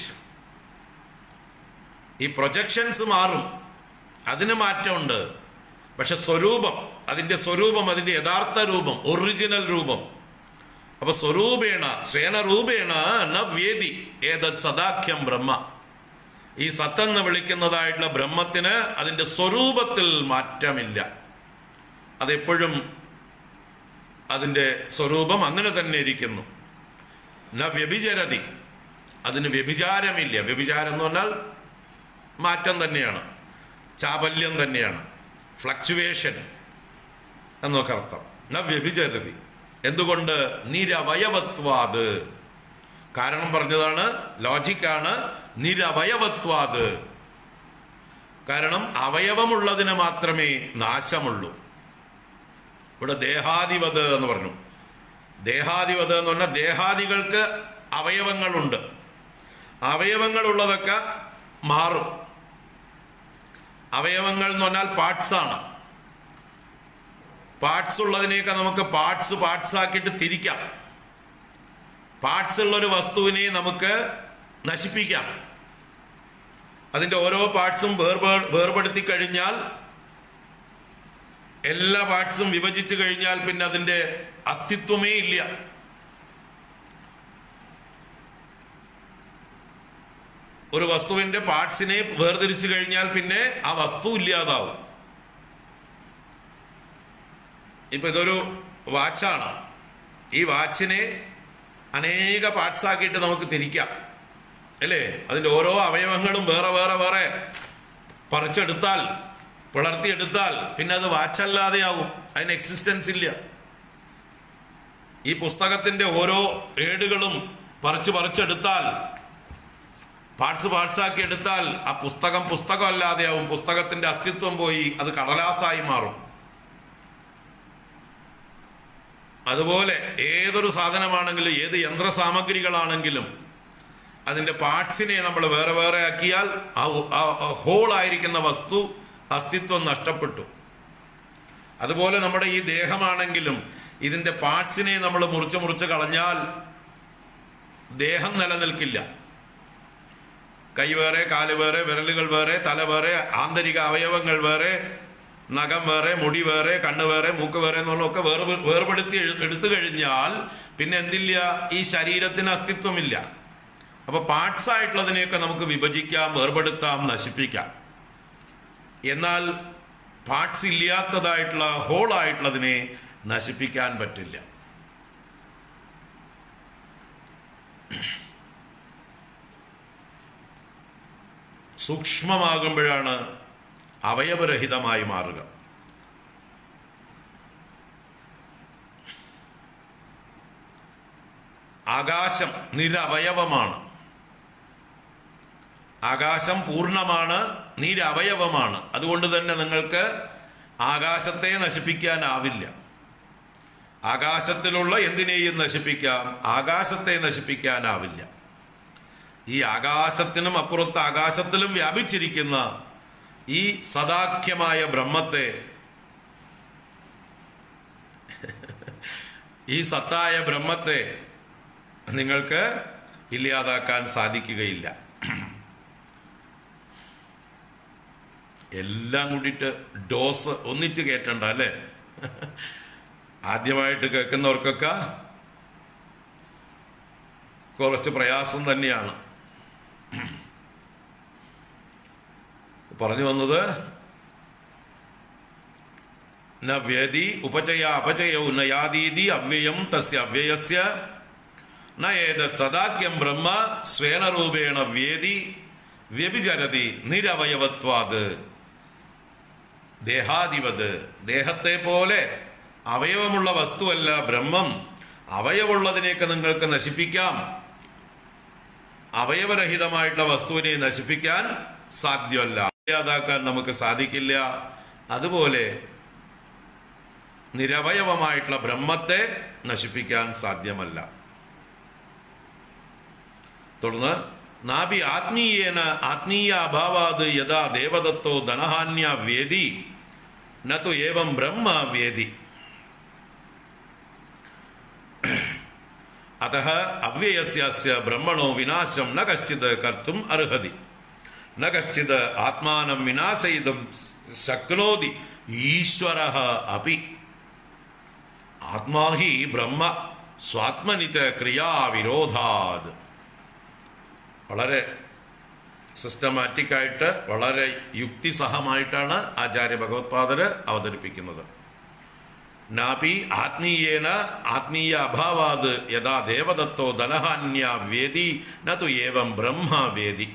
A: ഈ പ്രൊജക്ഷൻസ് മാറും, അതിന് മാറ്റമുണ്ട്. പക്ഷെ സ്വരൂപം, അതിന്റെ സ്വരൂപം, അതിന്റെ യഥാർത്ഥ രൂപം, ഒറിജിനൽ രൂപം. അപ്പൊ സ്വരൂപേണ സ്വേന രൂപേണ ന വേദി ഏതത് സദാഖ്യം ബ്രഹ്മ. ഈ സത്തെന്ന് വിളിക്കുന്നതായിട്ടുള്ള ബ്രഹ്മത്തിന് അതിന്റെ സ്വരൂപത്തിൽ മാറ്റമില്ല. അതെപ്പോഴും അതിന്റെ സ്വരൂപം അങ്ങനെ തന്നെ ഇരിക്കുന്നു. ന വ്യഭിചരതി, അതിന് വ്യഭിചാരമില്ല. വ്യഭിചാരം എന്ന് പറഞ്ഞാൽ മാറ്റം തന്നെയാണ്, ചാബല്യം തന്നെയാണ്, ഫ്ലക്ച്വേഷൻ എന്നൊക്കെ അർത്ഥം. ന വ്യഭിചരതി. എന്തുകൊണ്ട്? നിരവയവത്വാത്. കാരണം പറഞ്ഞതാണ്, ലോജിക്കാണ്. നിരവയവത്വാത്. കാരണം അവയവമുള്ളതിന് മാത്രമേ നാശമുള്ളൂ. ഇവിടെ ദേഹാധിപത് എന്ന് പറഞ്ഞു. ദേഹാധിപത് എന്ന് പറഞ്ഞാൽ ദേഹാദികൾക്ക് അവയവങ്ങളുണ്ട്. അവയവങ്ങളുള്ളതൊക്കെ മാറും. അവയവങ്ങൾ എന്ന് പറഞ്ഞാൽ പാർട്സാണ്. പാർട്സ് ഉള്ളതിനെയൊക്കെ നമുക്ക് പാർട്സ് ആക്കിയിട്ട് തിരിക്കാം. പാർട്സ് ഉള്ളൊരു വസ്തുവിനെ നമുക്ക് നശിപ്പിക്കാം. അതിൻ്റെ ഓരോ പാർട്സും വേർപെടുത്തി കഴിഞ്ഞാൽ, എല്ലാ പാർട്സും വിഭജിച്ചു കഴിഞ്ഞാൽ പിന്നെ അതിൻ്റെ അസ്തിത്വമേ ഇല്ല. ഒരു വസ്തുവിന്റെ പാർട്സിനെ വേർതിരിച്ചു കഴിഞ്ഞാൽ പിന്നെ ആ വസ്തു ഇല്ലാതാവും. ഇപ്പൊ ഇതൊരു വാച്ചാണ്. ഈ വാച്ചിനെ അനേക പാർട്സ് ആക്കിയിട്ട് നമുക്ക് തിരിക്കാം, അല്ലേ? അതിന്റെ ഓരോ അവയവങ്ങളും വേറെ വേറെ വേറെ പറിച്ചെടുത്താൽ, പിളർത്തിയെടുത്താൽ പിന്നെ അത് വാച്ചല്ലാതെയാവും, അതിന് എക്സിസ്റ്റൻസ് ഇല്ല. ഈ പുസ്തകത്തിന്റെ ഓരോ ഏടുകളും പറിച്ചെടുത്താൽ, പാർട്സാക്കി എടുത്താൽ ആ പുസ്തകം അല്ലാതെയാവും. പുസ്തകത്തിന്റെ അസ്തിത്വം പോയി, അത് കടലാസായി മാറും. അതുപോലെ ഏതൊരു സാധനമാണെങ്കിലും, ഏത് യന്ത്രസാമഗ്രികളാണെങ്കിലും അതിന്റെ പാർട്സിനെ നമ്മൾ വേറെ വേറെ ആക്കിയാൽ ആ ഹോളായിരിക്കുന്ന വസ്തു അസ്തിത്വം നഷ്ടപ്പെട്ടു. അതുപോലെ നമ്മുടെ ഈ ദേഹമാണെങ്കിലും ഇതിന്റെ പാർട്സിനെ നമ്മൾ മുറിച്ച് കളഞ്ഞാൽ ദേഹം നിലനിൽക്കില്ല. കൈ വേറെ, കാല് വേറെ, വിരലുകൾ വേറെ, തല വേറെ, ആന്തരിക അവയവങ്ങൾ വേറെ, നഖം വേറെ, മുടി വേറെ, കണ്ണ് വേറെ, മൂക്ക് വേറെ എന്നുള്ളതൊക്കെ വേർപെടുത്തി എടുത്തു കഴിഞ്ഞാൽ പിന്നെ എന്തില്ല? ഈ ശരീരത്തിന് അസ്തിത്വമില്ല. അപ്പൊ പാർട്സ് ആയിട്ടുള്ളതിനെയൊക്കെ നമുക്ക് വിഭജിക്കാം, വേർപെടുത്താം, നശിപ്പിക്കാം. എന്നാൽ പാർട്സ് ഇല്ലാത്തതായിട്ടുള്ള ഹോളായിട്ടുള്ളതിനെ നശിപ്പിക്കാൻ പറ്റില്ല. സൂക്ഷ്മമാകുമ്പോഴാണ് അവയവരഹിതമായി മാറുക. ആകാശം നിരവയവമാണ്. ആകാശം പൂർണ്ണമാണ്, നിരവയവമാണ്. അതുകൊണ്ട് തന്നെ നിങ്ങൾക്ക് ആകാശത്തെ നശിപ്പിക്കാനാവില്ല. ആകാശത്തിലുള്ള എന്തിനേയും നശിപ്പിക്കാം, ആകാശത്തെ നശിപ്പിക്കാനാവില്ല. ഈ ആകാശത്തിനും അപ്പുറത്ത് ആകാശത്തിലും വ്യാപിച്ചിരിക്കുന്ന ഈ സദാഖ്യമായ ബ്രഹ്മത്തെ, ഈ സത്തായ ബ്രഹ്മത്തെ നിങ്ങൾക്ക് ഇല്ലാതാക്കാൻ സാധിക്കുകയില്ല. എല്ലാം കൂടിയിട്ട് ഡോസ് ഒന്നിച്ച് കയറ്റണ്ട, അല്ലേ? ആദ്യമായിട്ട് കേൾക്കുന്നവർക്കൊക്കെ കുറച്ച് പ്രയാസം തന്നെയാണ്. പറഞ്ഞു വന്നത് ന വ്യതി ഉപചയ അപചയൗ നയാദീതി അവ്യയം തസ്യ അവ്യയസ്യ ന ഏതത് സദാഖ്യം ബ്രഹ്മ സ്വേന രൂപേണ വേദി വ്യഭിചരതി നിരവയവത്വാത് ദേഹാധിപത്. ദേഹത്തെ പോലെ അവയവമുള്ള വസ്തുവല്ല ബ്രഹ്മം. അവയവമുള്ളതിനെയൊക്കെ നിങ്ങൾക്ക് നശിപ്പിക്കാം, അവയവരഹിതമായിട്ടുള്ള വസ്തുവിനെ നശിപ്പിക്കാൻ സാധ്യമല്ല, ഇല്ലാതാക്കാൻ നമുക്ക് സാധിക്കില്ല. അതുപോലെ നിരവയവമായിട്ടുള്ള ബ്രഹ്മത്തെ നശിപ്പിക്കാൻ സാധ്യമല്ല. തുടർന്ന് നാഭി ആത്മീയേന ആത്മീയ അഭാവാത് യഥാ ദേവദത്തോ ധനഹാന്യ വേദി നതു ഏവം ബ്രഹ്മ വേദി അതഃ അവ്യയസ്യ ബ്രഹ്മണോ വിനാശം ന കശ്ചിത് കർത്തും അർഹതി ന കശ്ചിത് ആത്മാനം വിനാശയിതും ശക്നോതി ഈശ്വരഃ അപി ആത്മാ ഹി ബ്രഹ്മ സ്വാത്മനി ച ക്രിയാവിരോധാത്. വളരെ സിസ്റ്റമാറ്റിക്കായിട്ട് വളരെ യുക്തിസഹമായിട്ടാണ് ആചാര്യ ഭഗവത്പാദര് അവതരിപ്പിക്കുന്നത്. നാപി ആത്മീയേന ആത്മീയ അഭാവാത് യഥാ ദേവദത്തോ ധനഹാന്യ വേദി നതു ഏവം ബ്രഹ്മ വേദി.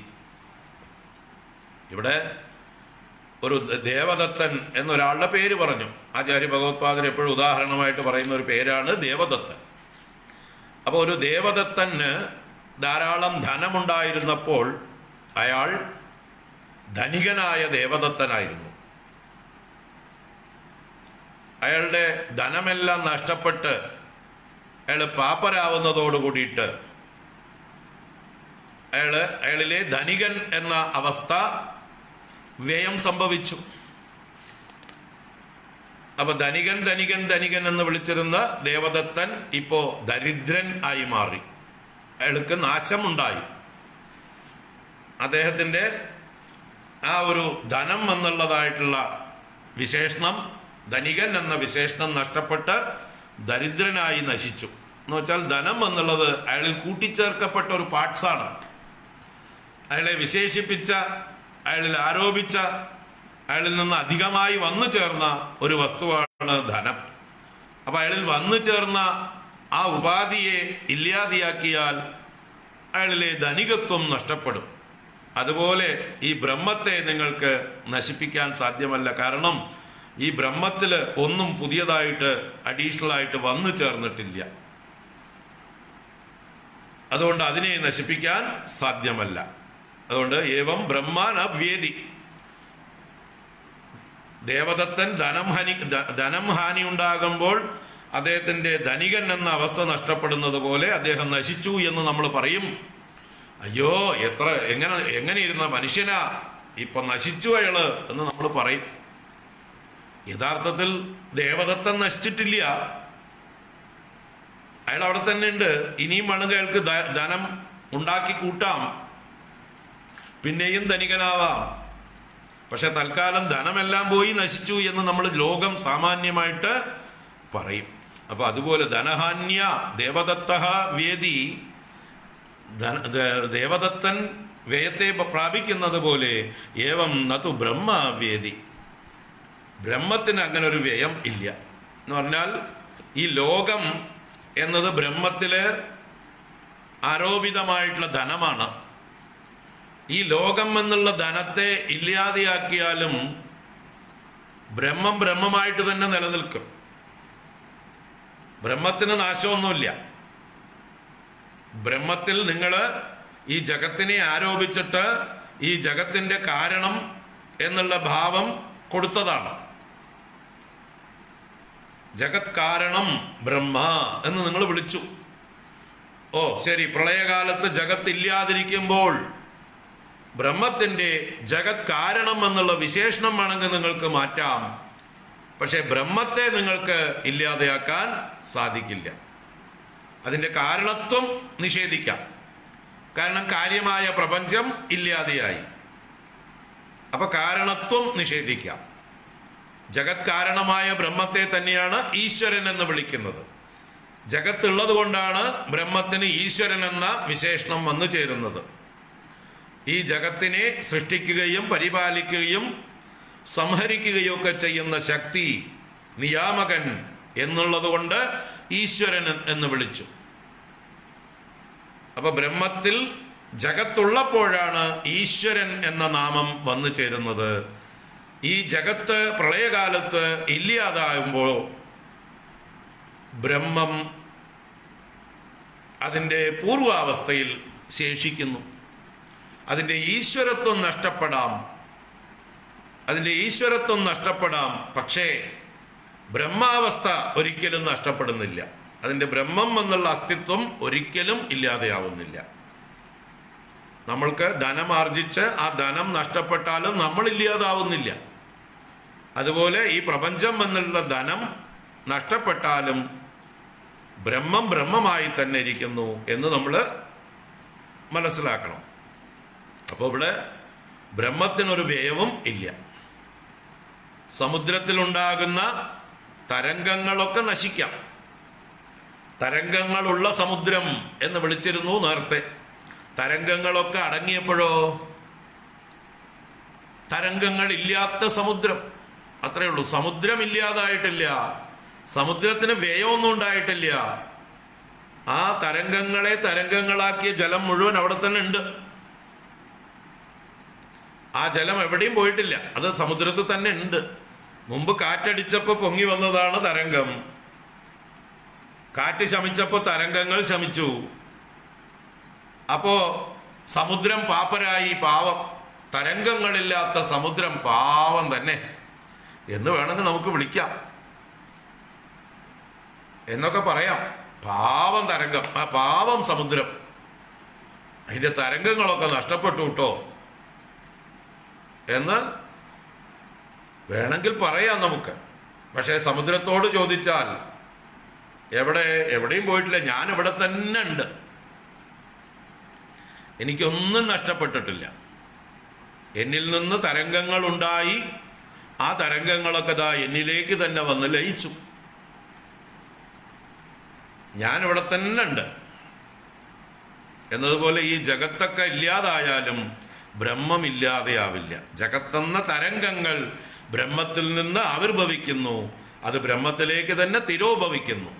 A: ഇവിടെ ഒരു ദേവദത്തൻ എന്നൊരാളുടെ പേര് പറഞ്ഞു. ആചാര്യ ഭഗവത്പാദർ എപ്പോഴും ഉദാഹരണമായിട്ട് പറയുന്ന ഒരു പേരാണ് ദേവദത്തൻ. അപ്പോൾ ഒരു ദേവദത്തന് ധാരാളം ധനമുണ്ടായിരുന്നപ്പോൾ അയാൾ ധനികനായ ദേവദത്തനായിരുന്നു. അയാളുടെ ധനമെല്ലാം നഷ്ടപ്പെട്ട് അയാൾ പാപ്പരാവുന്നതോടു കൂടിയിട്ട് അയാളിലെ ധനികൻ എന്ന അവസ്ഥ വ്യയം സംഭവിച്ചു. അപ്പൊ ധനികൻ ധനികൻ ധനികൻ എന്ന് വിളിച്ചിരുന്ന ദേവദത്തൻ ഇപ്പോ ദരിദ്രൻ ആയി മാറി. അയാൾക്ക് നാശമുണ്ടായി. അദ്ദേഹത്തിന്റെ ആ ഒരു ധനം എന്നുള്ളതായിട്ടുള്ള വിശേഷണം, ധനികൻ എന്ന വിശേഷണം നഷ്ടപ്പെട്ട് ദരിദ്രനായി നശിച്ചു. എന്ന് വെച്ചാൽ ധനം എന്നുള്ളത് അയാളിൽ കൂട്ടിച്ചേർക്കപ്പെട്ട ഒരു പാർട്സാണ്. അയാളെ വിശേഷിപ്പിച്ച, അയാളിൽ ആരോപിച്ച, അയാളിൽ നിന്ന് അധികമായി വന്നു ചേർന്ന ഒരു വസ്തുവാണ് ധനം. അപ്പൊ അയാളിൽ വന്നു ചേർന്ന ആ ഉപാധിയെ ഇല്ലാതെയാക്കിയാൽ അയാളിലെ ധനികത്വം നഷ്ടപ്പെടും. അതുപോലെ ഈ ബ്രഹ്മത്തെ നിങ്ങൾക്ക് നശിപ്പിക്കാൻ സാധ്യമല്ല. കാരണം ഈ ബ്രഹ്മത്തിൽ ഒന്നും പുതിയതായിട്ട് അഡീഷണൽ ആയിട്ട് വന്നു ചേർന്നിട്ടില്ല. അതുകൊണ്ട് അതിനെ നശിപ്പിക്കാൻ സാധ്യമല്ല. അതുകൊണ്ട് ഏവം ബ്രഹ്മാന വേദി. ദേവദത്തൻ ധനം ഹാനി ഉണ്ടാകുമ്പോൾ അദ്ദേഹത്തിന്റെ ധനികൻ എന്ന അവസ്ഥ നഷ്ടപ്പെടുന്നത് പോലെ അദ്ദേഹം നശിച്ചു എന്ന് നമ്മൾ പറയും. അയ്യോ, എങ്ങനെ ഇരുന്ന മനുഷ്യനാ, ഇപ്പൊ നശിച്ചു അയാള് എന്ന് നമ്മൾ പറയും. യഥാർത്ഥത്തിൽ ദേവദത്തൻ നശിച്ചിട്ടില്ല, അയാൾ അവിടെ തന്നെ ഉണ്ട്. ഇനിയും വേണമെങ്കിൽ അയാൾക്ക് ധനം ഉണ്ടാക്കി കൂട്ടാം, പിന്നെയും ധനികനാവാം. പക്ഷെ തൽക്കാലം ധനമെല്ലാം പോയി നശിച്ചു എന്ന് നമ്മൾ ലോകം സാമാന്യമായിട്ട് പറയും. അപ്പൊ അതുപോലെ ധനഹാന്യ ദേവദത്ത വേദി, ദേവദത്തൻ വ്യയത്തെ പ്രാപിക്കുന്നത് പോലെ ഏവം നതു ബ്രഹ്മ വേദി. ബ്രഹ്മത്തിന് അങ്ങനെ ഒരു വ്യയം ഇല്ല. എന്ന് പറഞ്ഞാൽ ഈ ലോകം എന്നത് ബ്രഹ്മത്തില് ആരോപിതമായിട്ടുള്ള ധനമാണ്. ഈ ലോകം എന്നുള്ള ധനത്തെ ഇല്ലാതെയാക്കിയാലും ബ്രഹ്മം ബ്രഹ്മമായിട്ട് തന്നെ നിലനിൽക്കും. ബ്രഹ്മത്തിന് നാശമൊന്നുമില്ല. ബ്രഹ്മത്തിൽ നിങ്ങൾ ഈ ജഗത്തിനെ ആരോപിച്ചിട്ട് ഈ ജഗത്തിന്റെ കാരണം എന്നുള്ള ഭാവം കൊടുത്തതാണ്. ജഗത് കാരണം ബ്രഹ്മ എന്ന് നിങ്ങൾ വിളിച്ചു. ഓ ശരി, പ്രളയകാലത്ത് ജഗത്ത് ഇല്ലാതിരിക്കുമ്പോൾ ബ്രഹ്മത്തിന്റെ ജഗത് കാരണം എന്നുള്ള വിശേഷണം വേണമെങ്കിൽ നിങ്ങൾക്ക് മാറ്റാം. പക്ഷെ ബ്രഹ്മത്തെ നിങ്ങൾക്ക് ഇല്ലാതെയാക്കാൻ സാധിക്കില്ല. അതിന്റെ കാരണത്വം നിഷേധിക്കാം. കാരണം കാര്യമായ പ്രപഞ്ചം ഇല്ലാതെയായി. അപ്പൊ കാരണത്വം നിഷേധിക്കാം. ജഗത് കാരണമായ ബ്രഹ്മത്തെ തന്നെയാണ് ഈശ്വരൻ എന്ന് വിളിക്കുന്നത്. ജഗത്തുള്ളത് കൊണ്ടാണ് ബ്രഹ്മത്തിന് ഈശ്വരൻ എന്ന വിശേഷണം വന്നു ചേരുന്നത്. ഈ ജഗത്തിനെ സൃഷ്ടിക്കുകയും പരിപാലിക്കുകയും സംഹരിക്കുകയും ഒക്കെ ചെയ്യുന്ന ശക്തി, നിയാമകൻ എന്നുള്ളത് കൊണ്ട് ഈശ്വരൻ എന്ന് വിളിച്ചു. അപ്പൊ ബ്രഹ്മത്തിൽ ജഗത്തുള്ളപ്പോഴാണ് ഈശ്വരൻ എന്ന നാമം വന്നു ചേരുന്നത്. ഈ ജഗത്ത് പ്രളയകാലത്ത് ഇല്ലാതാകുമ്പോൾ ബ്രഹ്മം അതിൻ്റെ പൂർവാവസ്ഥയിൽ ശേഷിക്കുന്നു. അതിൻ്റെ ഈശ്വരത്വം നഷ്ടപ്പെടാം. പക്ഷേ ബ്രഹ്മാവസ്ഥ ഒരിക്കലും നഷ്ടപ്പെടുന്നില്ല. അതിൻ്റെ ബ്രഹ്മം എന്നുള്ള അസ്തിത്വം ഒരിക്കലും ഇല്ലാതെയാവുന്നില്ല. നമ്മൾക്ക് ധനം ആർജിച്ച് ആ ധനം നഷ്ടപ്പെട്ടാലും നമ്മൾ ഇല്ലാതാവുന്നില്ല. അതുപോലെ ഈ പ്രപഞ്ചം എന്നുള്ള ധനം നഷ്ടപ്പെട്ടാലും ബ്രഹ്മം ബ്രഹ്മമായി തന്നെ ഇരിക്കുന്നു എന്ന് നമ്മൾ മനസ്സിലാക്കണം. അപ്പോൾ ഇവിടെ ബ്രഹ്മത്തിനൊരു വ്യയവും ഇല്ല. സമുദ്രത്തിലുണ്ടാകുന്ന തരംഗങ്ങളൊക്കെ നശിക്കാം. തരംഗങ്ങളുള്ള സമുദ്രം എന്ന് വിളിച്ചിരുന്നു നേരത്തെ. തരംഗങ്ങളൊക്കെ അടങ്ങിയപ്പോഴോ തരംഗങ്ങളില്ലാത്ത സമുദ്രം, അത്രയേ ഉള്ളൂ. സമുദ്രം ഇല്ലാതായിട്ടില്ല, സമുദ്രത്തിന് വ്യയമൊന്നും ഉണ്ടായിട്ടില്ല. ആ തരംഗങ്ങളെ തരംഗങ്ങളാക്കിയ ജലം മുഴുവൻ അവിടെ തന്നെ ഉണ്ട്. ആ ജലം എവിടെയും പോയിട്ടില്ല, അത് സമുദ്രത്തിൽ തന്നെ ഉണ്ട്. മുമ്പ് കാറ്റടിച്ചപ്പോൾ പൊങ്ങി വന്നതാണ് തരംഗം. കാറ്റ് ശമിച്ചപ്പോൾ തരംഗങ്ങൾ ശമിച്ചു. അപ്പോ സമുദ്രം പാപ്പരായി, പാവം. തരംഗങ്ങളില്ലാത്ത സമുദ്രം പാവം തന്നെ എന്ന് വേണമെങ്കിൽ നമുക്ക് വിളിക്കാം, എന്നൊക്കെ പറയാം. പാവം തരംഗം, ആ പാവം സമുദ്രം, അതിന്റെ തരംഗങ്ങളൊക്കെ നഷ്ടപ്പെട്ടു കേട്ടോ എന്ന് വേണമെങ്കിൽ പറയാം നമുക്ക്. പക്ഷേ സമുദ്രത്തോട് ചോദിച്ചാൽ എവിടെയും പോയിട്ടില്ല, ഞാൻ ഇവിടെ തന്നെ ഉണ്ട്, എനിക്കൊന്നും നഷ്ടപ്പെട്ടിട്ടില്ല. എന്നിൽ നിന്ന് തരംഗങ്ങൾ ഉണ്ടായി, ആ തരംഗങ്ങളൊക്കെ ദാ എന്നിലേക്ക് തന്നെ വന്ന് ലയിച്ചു. ഞാനിവിടെ തന്നെ ഉണ്ട് എന്നതുപോലെ ഈ ജഗത്തൊക്കെ ഇല്ലാതായാലും ബ്രഹ്മം ഇല്ലാതെയാവില്ല. ജഗത്തെന്ന തരംഗങ്ങൾ ബ്രഹ്മത്തിൽ നിന്ന് ആവിർഭവിക്കുന്നു, അത് ബ്രഹ്മത്തിലേക്ക് തന്നെ തിരോഭവിക്കുന്നു.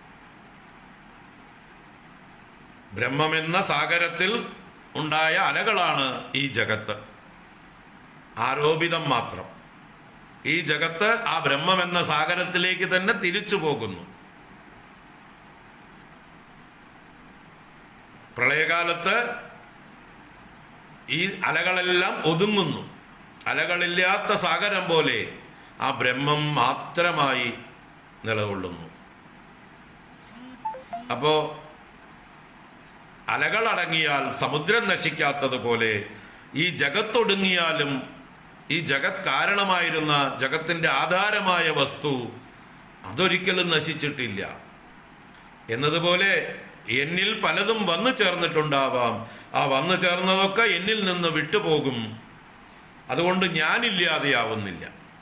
A: ബ്രഹ്മമെന്ന സാഗരത്തിൽ ഉണ്ടായ അലകളാണ് ഈ ജഗത്ത്, ആരോപിതം മാത്രം. ഈ ജഗത്ത് ആ ബ്രഹ്മമെന്ന സാഗരത്തിലേക്ക് തന്നെ തിരിച്ചു പോകുന്നു. പ്രളയകാലത്ത് ഈ അലകളെല്ലാം ഒതുങ്ങുന്നു. അലകളില്ലാത്ത സാഗരം പോലെ ആ ബ്രഹ്മം മാത്രമായി നിലകൊള്ളുന്നു. അപ്പോ അലകളടങ്ങിയാൽ സമുദ്രം നശിക്കാത്തതുപോലെ ഈ ജഗത്തൊടുങ്ങിയാലും ഈ ജഗത് കാരണമായിരുന്ന, ജഗത്തിൻ്റെ ആധാരമായ വസ്തു അതൊരിക്കലും നശിച്ചിട്ടില്ല. എന്നതുപോലെ എന്നിൽ പലതും വന്നു ചേർന്നിട്ടുണ്ടാവാം, ആ വന്നു ചേർന്നതൊക്കെ എന്നിൽ നിന്ന് വിട്ടുപോകും. അതുകൊണ്ട് ഞാനില്ലാതെയാവുന്നില്ല.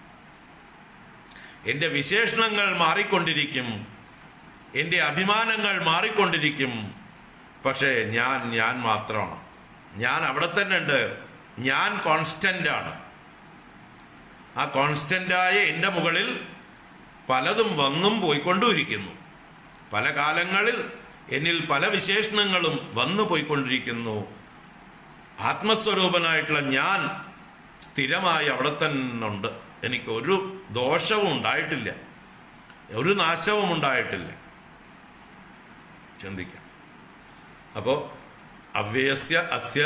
A: എൻ്റെ വിശേഷണങ്ങൾ മാറിക്കൊണ്ടിരിക്കും, എൻ്റെ അഭിമാനങ്ങൾ മാറിക്കൊണ്ടിരിക്കും. പക്ഷേ ഞാൻ മാത്രമാണ്. ഞാൻ അവിടെ തന്നെ ഉണ്ട്. ഞാൻ കോൺസ്റ്റന്റ് ആണ്. ആ കോൺസ്റ്റന്റായ എൻ്റെ മുകളിൽ പലതും വന്നും പോയിക്കൊണ്ടിരിക്കുന്നു. പല കാലങ്ങളിൽ എന്നിൽ പല വിശേഷണങ്ങളും വന്നു പോയിക്കൊണ്ടിരിക്കുന്നു. ആത്മസ്വരൂപനായിട്ടുള്ള ഞാൻ സ്ഥിരമായി അവിടെ തന്നെ ഉണ്ട്. എനിക്കൊരു ദോഷവും ഉണ്ടായിട്ടില്ല, ഒരു നാശവും ഉണ്ടായിട്ടില്ല. ചിന്തിക്കാം. അപ്പോൾ അവ്യയസ്യ അസ്യ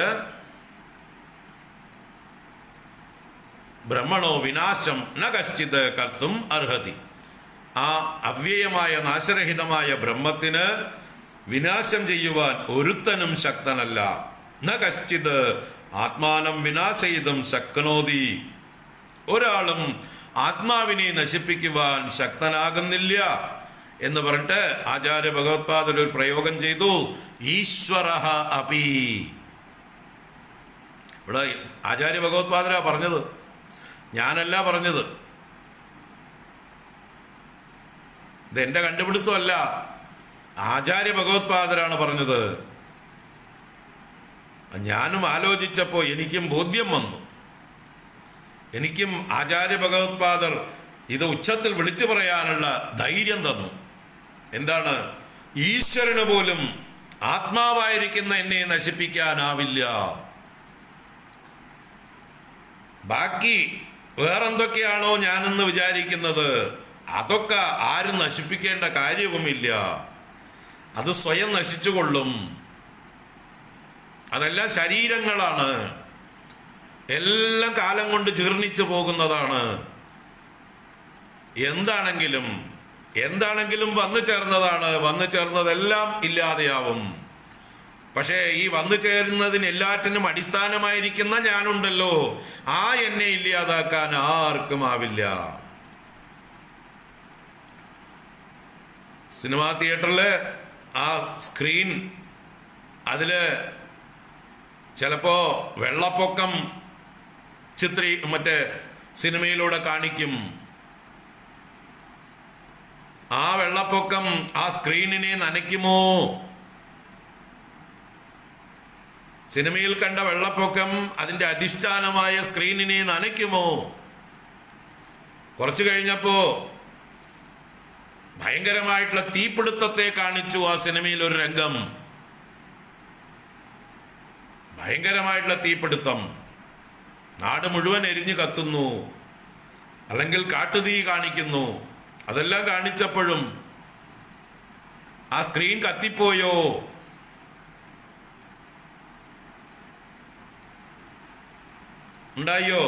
A: ബ്രഹ്മണോ വിനാശം ന കശ്ചിത് കർത്തും അർഹതി. ആ അവ്യയമായ നാശരഹിതമായ ബ്രഹ്മത്തിന് വിനാശം ചെയ്യുവാൻ ഒരുത്തനും ശക്തനല്ല. ന കശ്ചിത് ആത്മാനം വിനാശയിതും ശക്നോതി. ഒരാളും ആത്മാവിനെ നശിപ്പിക്കുവാൻ ശക്തനാകുന്നില്ല എന്ന് പറഞ്ഞിട്ട് ആചാര്യ ഭഗവത്പാദർ ഒരു പ്രയോഗം ചെയ്തു, ഈശ്വരഃ അപി. ഇവിടെ ആചാര്യ ഭഗവത്പാദരാ പറഞ്ഞത്, ഞാനല്ല പറഞ്ഞത്. ഇതെന്റെ കണ്ടുപിടുത്തമല്ല, ആചാര്യ ഭഗവത്പാദരാണ് പറഞ്ഞത്. ഞാനും ആലോചിച്ചപ്പോൾ എനിക്കും ബോധ്യം വന്നു. എനിക്കും ആചാര്യ ഭഗവത്പാദർ ഇത് ഉച്ചത്തിൽ വിളിച്ചു പറയാനുള്ള ധൈര്യം തന്നു. എന്താണ്? ഈശ്വരന് പോലും ആത്മാവായിരിക്കുന്ന എന്നെ നശിപ്പിക്കാനാവില്ല. ബാക്കി വേറെന്തൊക്കെയാണോ ഞാനെന്ന് വിചാരിക്കുന്നത് അതൊക്കെ ആരും നശിപ്പിക്കേണ്ട കാര്യവുമില്ല, അത് സ്വയം നശിച്ചുകൊള്ളും. അതെല്ലാം ശരീരങ്ങളാണ്, എല്ലാം കാലം കൊണ്ട് ജീർണിച്ചു പോകുന്നതാണ്. എന്താണെങ്കിലും വന്നു ചേർന്നതാണ്, വന്നു ചേർന്നതെല്ലാം ഇല്ലാതെയാവും. പക്ഷേ ഈ വന്നു ചേരുന്നതിന് എല്ലാറ്റിനും അടിസ്ഥാനമായിരിക്കുന്ന ഞാനുണ്ടല്ലോ, ആ എന്നെ ഇല്ലാതാക്കാൻ ആർക്കും ആവില്ല. സിനിമാ തിയേറ്ററില് ആ സ്ക്രീൻ, അതില് ചിലപ്പോ വെള്ളപ്പൊക്കം മറ്റേ സിനിമയിലൂടെ കാണിക്കും. ആ വെള്ളപ്പൊക്കം ആ സ്ക്രീനിനെ നനയ്ക്കുമോ? സിനിമയിൽ കണ്ട വെള്ളപ്പൊക്കം അതിന്റെ അധിഷ്ഠാനമായ സ്ക്രീനിനെ നനയ്ക്കുമോ? കുറച്ചു കഴിഞ്ഞപ്പോ ഭയങ്കരമായിട്ടുള്ള തീപിടുത്തത്തെ കാണിച്ചു ആ സിനിമയിൽ ഒരു രംഗം. ഭയങ്കരമായിട്ടുള്ള തീപിടുത്തം, നാട് മുഴുവൻ എരിഞ്ഞു കത്തുന്നു, അല്ലെങ്കിൽ കാട്ടുതീ കാണിക്കുന്നു. അതെല്ലാം കാണിച്ചപ്പോഴും ആ സ്ക്രീൻ കത്തിപ്പോയോ? ഉണ്ടായോ?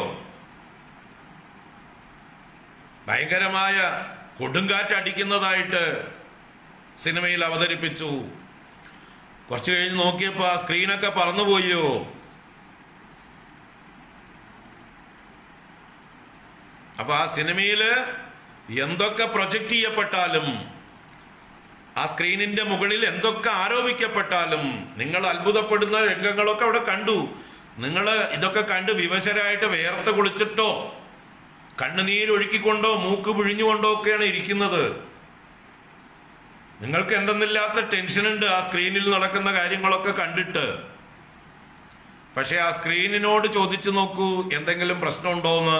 A: ഭയങ്കരമായ കൊടുങ്കാറ്റ് അടിക്കുന്നതായിട്ട് സിനിമയിൽ അവതരിപ്പിച്ചു. കുറച്ചു കഴിഞ്ഞ് നോക്കിയപ്പോ ആ സ്ക്രീനൊക്കെ പറന്നുപോയോ? അപ്പൊ ആ സിനിമയില് എന്തൊക്കെ പ്രൊജക്റ്റ് ചെയ്യപ്പെട്ടാലും, ആ സ്ക്രീനിന്റെ മുകളിൽ എന്തൊക്കെ ആരോപിക്കപ്പെട്ടാലും, നിങ്ങൾ അത്ഭുതപ്പെടുന്ന രംഗങ്ങളൊക്കെ അവിടെ കണ്ടു. നിങ്ങൾ ഇതൊക്കെ കണ്ട് വിവശരായിട്ട് വേർത്ത് കുളിച്ചിട്ടോ കണ്ണുനീരൊഴുക്കിക്കൊണ്ടോ മൂക്ക് പിഴിഞ്ഞുകൊണ്ടോ ഒക്കെയാണ് ഇരിക്കുന്നത്. നിങ്ങൾക്ക് എന്തെന്നില്ലാത്ത ടെൻഷനുണ്ട് ആ സ്ക്രീനിൽ നടക്കുന്ന കാര്യങ്ങളൊക്കെ കണ്ടിട്ട്. പക്ഷെ ആ സ്ക്രീനിനോട് ചോദിച്ചു നോക്കൂ, എന്തെങ്കിലും പ്രശ്നമുണ്ടോന്ന്.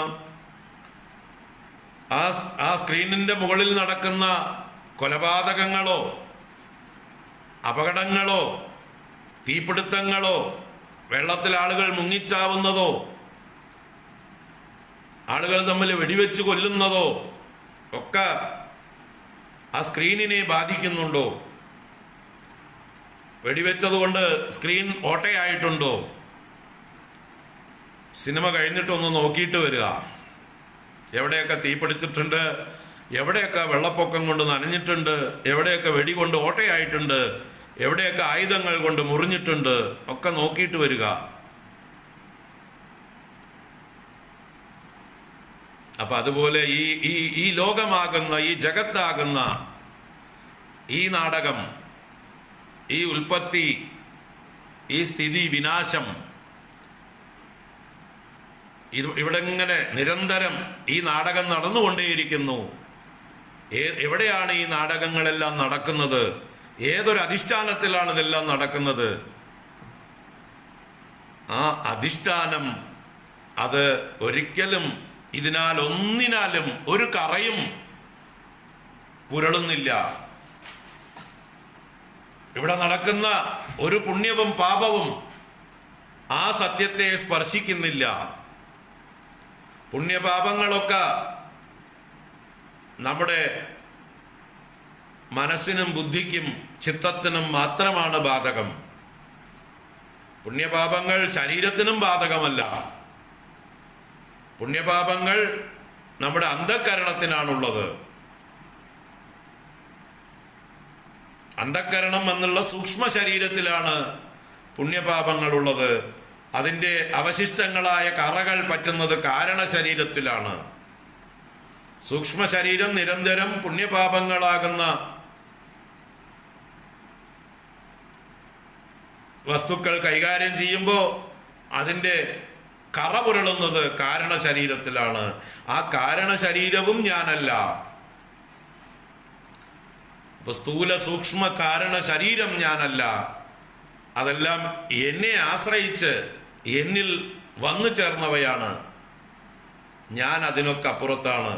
A: ആ സ്ക്രീനിന്റെ മുകളിൽ നടക്കുന്ന കൊലപാതകങ്ങളോ അപകടങ്ങളോ തീപിടുത്തങ്ങളോ വെള്ളത്തിൽ ആളുകൾ മുങ്ങിച്ചാവുന്നതോ ആളുകൾ തമ്മിൽ വെടിവെച്ച് കൊല്ലുന്നതോ ഒക്കെ ആ സ്ക്രീനിനെ ബാധിക്കുന്നുണ്ടോ? വെടിവെച്ചതുകൊണ്ട് സ്ക്രീൻ ഓട്ടയായിട്ടുണ്ടോ? സിനിമ കഴിഞ്ഞിട്ടൊന്ന് നോക്കിയിട്ട് വരിക. എവിടെയൊക്കെ തീപിടിച്ചിട്ടുണ്ട്, എവിടെയൊക്കെ വെള്ളപ്പൊക്കം കൊണ്ട് നനഞ്ഞിട്ടുണ്ട്, എവിടെയൊക്കെ വെടി കൊണ്ട് ഓട്ടയായിട്ടുണ്ട്, എവിടെയൊക്കെ ആയുധങ്ങൾ കൊണ്ട് മുറിഞ്ഞിട്ടുണ്ട്, ഒക്കെ നോക്കിയിട്ട് വരിക. അപ്പൊ അതുപോലെ ഈ ലോകമാകുന്ന, ഈ ജഗത്താകുന്ന ഈ നാടകം, ഈ ഉൽപ്പത്തി, ഈ സ്ഥിതി, വിനാശം, ഇവിടെ ഇങ്ങനെ നിരന്തരം ഈ നാടകം നടന്നുകൊണ്ടേയിരിക്കുന്നു. എവിടെയാണ് ഈ നാടകങ്ങളെല്ലാം നടക്കുന്നത്? ഏതൊരു അധിഷ്ഠാനത്തിലാണ് ഇതെല്ലാം നടക്കുന്നത്? ആ അധിഷ്ഠാനം അത് ഒരിക്കലും ഒന്നിനാലും ഒരു കറയും പുരളുന്നില്ല. ഇവിടെ നടക്കുന്ന ഒരു പുണ്യവും പാപവും ആ സത്യത്തെ സ്പർശിക്കുന്നില്ല. പുണ്യപാപങ്ങളൊക്കെ നമ്മുടെ മനസ്സിനും ബുദ്ധിക്കും ചിത്തത്തിനും മാത്രമാണ് ബാധകം. പുണ്യപാപങ്ങൾ ശരീരത്തിനും ബാധകമല്ല. പുണ്യപാപങ്ങൾ നമ്മുടെ അന്ധക്കരണത്തിനാണുള്ളത്. അന്ധക്കരണം എന്നുള്ള സൂക്ഷ്മ ശരീരത്തിലാണ് പുണ്യപാപങ്ങൾ ഉള്ളത്. അതിൻ്റെ അവശിഷ്ടങ്ങളായ കറകൾ പറ്റുന്നത് കാരണ ശരീരത്തിലാണ്. സൂക്ഷ്മ ശരീരം നിരന്തരം പുണ്യപാപങ്ങളാകുന്ന വസ്തുക്കൾ കൈകാര്യം ചെയ്യുമ്പോൾ അതിൻ്റെ കറ പുരളുന്നത് കാരണ ശരീരത്തിലാണ്. ആ കാരണ ശരീരവും ഞാനല്ല. ഇപ്പൊ സ്ഥൂല സൂക്ഷ്മ കാരണ ശരീരം ഞാനല്ല. അതെല്ലാം എന്നെ ആശ്രയിച്ച് എന്നിൽ വന്നു ചേർന്നവയാണ്. ഞാൻ അതിനൊക്കെ അപ്പുറത്താണ്.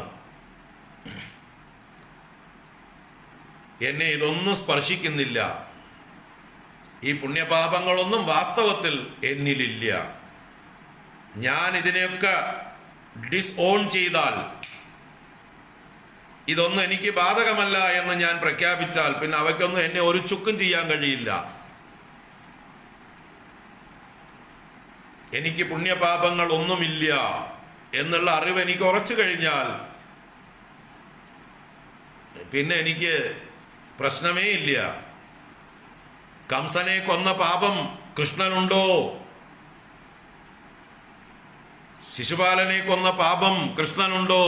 A: എന്നെ ഇതൊന്നും സ്പർശിക്കുന്നില്ല. ഈ പുണ്യപാപങ്ങളൊന്നും വാസ്തവത്തിൽ എന്നിലില്ല. ഞാൻ ഇതിനെയൊക്കെ ഡിസ്ഓൺ ചെയ്താൽ, ഇതൊന്നും എനിക്ക് ബാധകമല്ല എന്ന് ഞാൻ പ്രഖ്യാപിച്ചാൽ, പിന്നെ അവയ്ക്കൊന്നും എന്നെ ഒരു ചുക്കും ചെയ്യാൻ കഴിയില്ല. എനിക്ക് പുണ്യപാപങ്ങൾ ഒന്നുമില്ല എന്നുള്ള അറിവ് എനിക്ക് ഉറച്ചു കഴിഞ്ഞാൽ പിന്നെ എനിക്ക് പ്രശ്നമേ ഇല്ല. കംസനെ കൊന്ന പാപം കൃഷ്ണനുണ്ടോ? ശിശുപാലനെ കൊന്ന പാപം കൃഷ്ണനുണ്ടോ?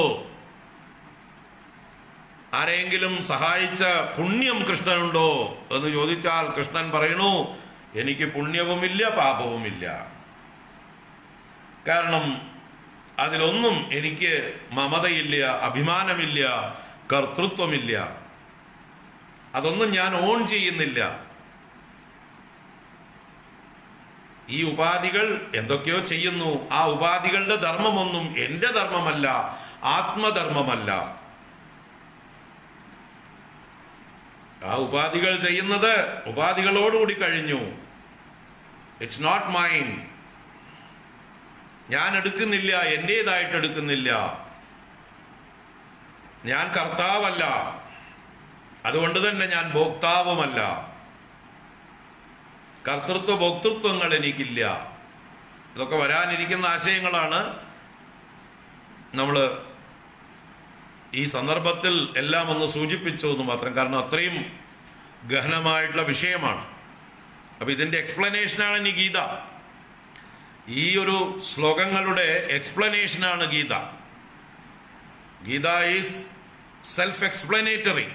A: ആരെങ്കിലും സഹായിച്ച പുണ്യം കൃഷ്ണനുണ്ടോ എന്ന് ചോദിച്ചാൽ കൃഷ്ണൻ പറയണു, എനിക്ക് പുണ്യവുമില്ല പാപവുമില്ല. കാരണം അതിലൊന്നും എനിക്ക് മമതയില്ല, അഭിമാനമില്ല, കർത്തൃത്വമില്ല. അതൊന്നും ഞാൻ ഓൺ ചെയ്യുന്നില്ല. ഈ ഉപാധികൾ എന്തൊക്കെയോ ചെയ്യുന്നു. ആ ഉപാധികളുടെ ധർമ്മമൊന്നും എൻ്റെ ധർമ്മമല്ല, ആത്മധർമ്മമല്ല. ആ ഉപാധികൾ ചെയ്യുന്നത് ഉപാധികളോടുകൂടി കഴിഞ്ഞു. It's not mine. ഞാൻ എടുക്കുന്നില്ല, എൻ്റേതായിട്ട് എടുക്കുന്നില്ല. ഞാൻ കർത്താവല്ല, അതുകൊണ്ട് തന്നെ ഞാൻ ഭോക്താവുമല്ല. കർത്തൃത്വ ഭോക്തൃത്വങ്ങൾ എനിക്കില്ല. ഇതൊക്കെ വരാനിരിക്കുന്ന ആശയങ്ങളാണ്. നമ്മൾ ഈ സന്ദർഭത്തിൽ എല്ലാം ഒന്ന് സൂചിപ്പിച്ചു എന്ന് മാത്രം. കാരണം അത്രയും ഗഹനമായിട്ടുള്ള വിഷയമാണ്. അപ്പം ഇതിൻ്റെ എക്സ്പ്ലനേഷനാണ് ഇനി ഗീത. ഈ ഒരു ശ്ലോകങ്ങളുടെ എക്സ്പ്ലനേഷനാണ് Gita. Gita is self explanatory.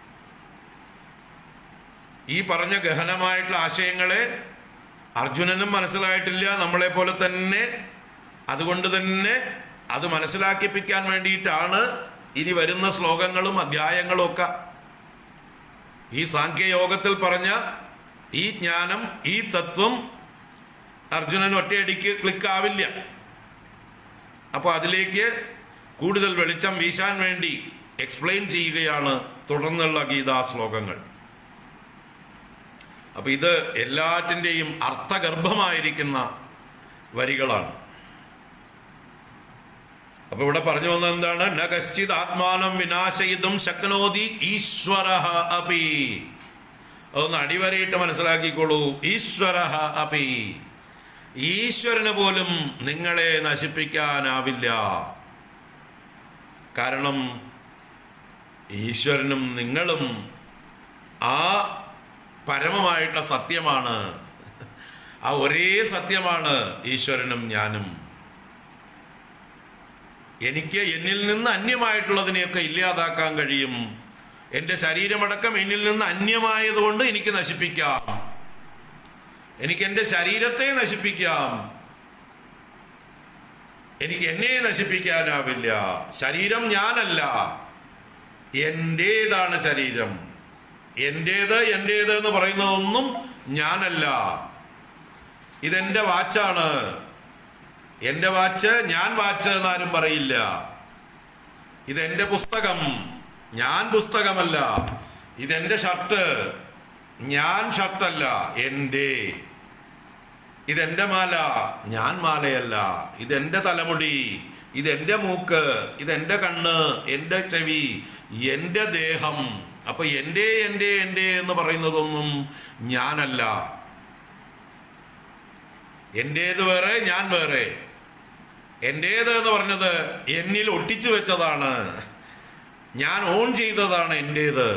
A: ഈ പറഞ്ഞ ഗഹനമായിട്ടുള്ള ആശയങ്ങളെ അർജുനനും മനസ്സിലായിട്ടില്ല, നമ്മളെ പോലെ തന്നെ. അതുകൊണ്ട് തന്നെ അത് മനസ്സിലാക്കിപ്പിക്കാൻ വേണ്ടിയിട്ടാണ് ഇനി വരുന്ന ശ്ലോകങ്ങളും അധ്യായങ്ങളും ഒക്കെ. ഈ സാഖ്യയോഗത്തിൽ പറഞ്ഞ ഈ ജ്ഞാനം, ഈ തത്വം അർജുനൻ ഒറ്റയടിക്ക് ക്ലിക്കാവില്ല. അപ്പോൾ അതിലേക്ക് കൂടുതൽ വെളിച്ചം വീശാൻ വേണ്ടി എക്സ്പ്ലെയിൻ ചെയ്യുകയാണ് തുടർന്നുള്ള ഗീതാ ശ്ലോകങ്ങൾ. അപ്പൊ ഇത് എല്ലാറ്റിൻ്റെയും അർത്ഥഗർഭമായിരിക്കുന്ന വരികളാണ്. അപ്പൊ ഇവിടെ പറഞ്ഞു വന്നത് എന്താണ്? ന കശ്ചിത് ആത്മാനം വിനാശയിതും ശക്നോതി ഈശ്വരഃ അപി. അതൊന്ന് അടിവരയിട്ട് മനസ്സിലാക്കിക്കോളൂ. ഈശ്വരഃ അപി. ഈശ്വരന് പോലും നിങ്ങളെ നശിപ്പിക്കാനാവില്ല. കാരണം ഈശ്വരനും നിങ്ങളും ആ പരമമായിട്ടുള്ള സത്യമാണ്. ആ ഒരേ സത്യമാണ് ഈശ്വരനും ഞാനും. എനിക്ക് എന്നിൽ നിന്ന് അന്യമായിട്ടുള്ളതിനെയൊക്കെ ഇല്ലാതാക്കാൻ കഴിയും. എൻ്റെ ശരീരമടക്കം എന്നിൽ നിന്ന് അന്യമായതുകൊണ്ട് എനിക്ക് നശിപ്പിക്കാം. എനിക്ക് എൻ്റെ ശരീരത്തെ നശിപ്പിക്കാം, എനിക്ക് എന്നെ നശിപ്പിക്കാനാവില്ല. ശരീരം ഞാനല്ല, എൻ്റേതാണ് ശരീരം. എൻ്റേത് എൻ്റേത് എന്ന് പറയുന്നതൊന്നും ഞാനല്ല. ഇതെൻ്റെ വാച്ചാണ്. എൻ്റെ വാച്ച് ഞാൻ വാച്ച് എന്നാരും പറയില്ല. ഇതെൻ്റെ പുസ്തകം, ഞാൻ പുസ്തകമല്ല. ഇതെൻ്റെ ഷർട്ട്, ഞാൻ ഷർട്ടല്ല, എൻ്റെ. ഇതെൻ്റെ മാല, ഞാൻ മാലയല്ല. ഇതെൻ്റെ തലമുടി, ഇതെൻ്റെ മൂക്ക്, ഇതെൻ്റെ കണ്ണ്, എൻ്റെ ചെവി, എൻ്റെ ദേഹം. അപ്പൊ എൻ്റെ എൻ്റെ എൻ്റെ എന്ന് പറയുന്നതൊന്നും ഞാനല്ല. എൻ്റേത് വേറെ, ഞാൻ വേറെ. എൻ്റേത് എന്ന് പറഞ്ഞത് എന്നിൽ ഒട്ടിച്ചു വെച്ചതാണ്, ഞാൻ ഓൺ ചെയ്തതാണ് എൻ്റേത്.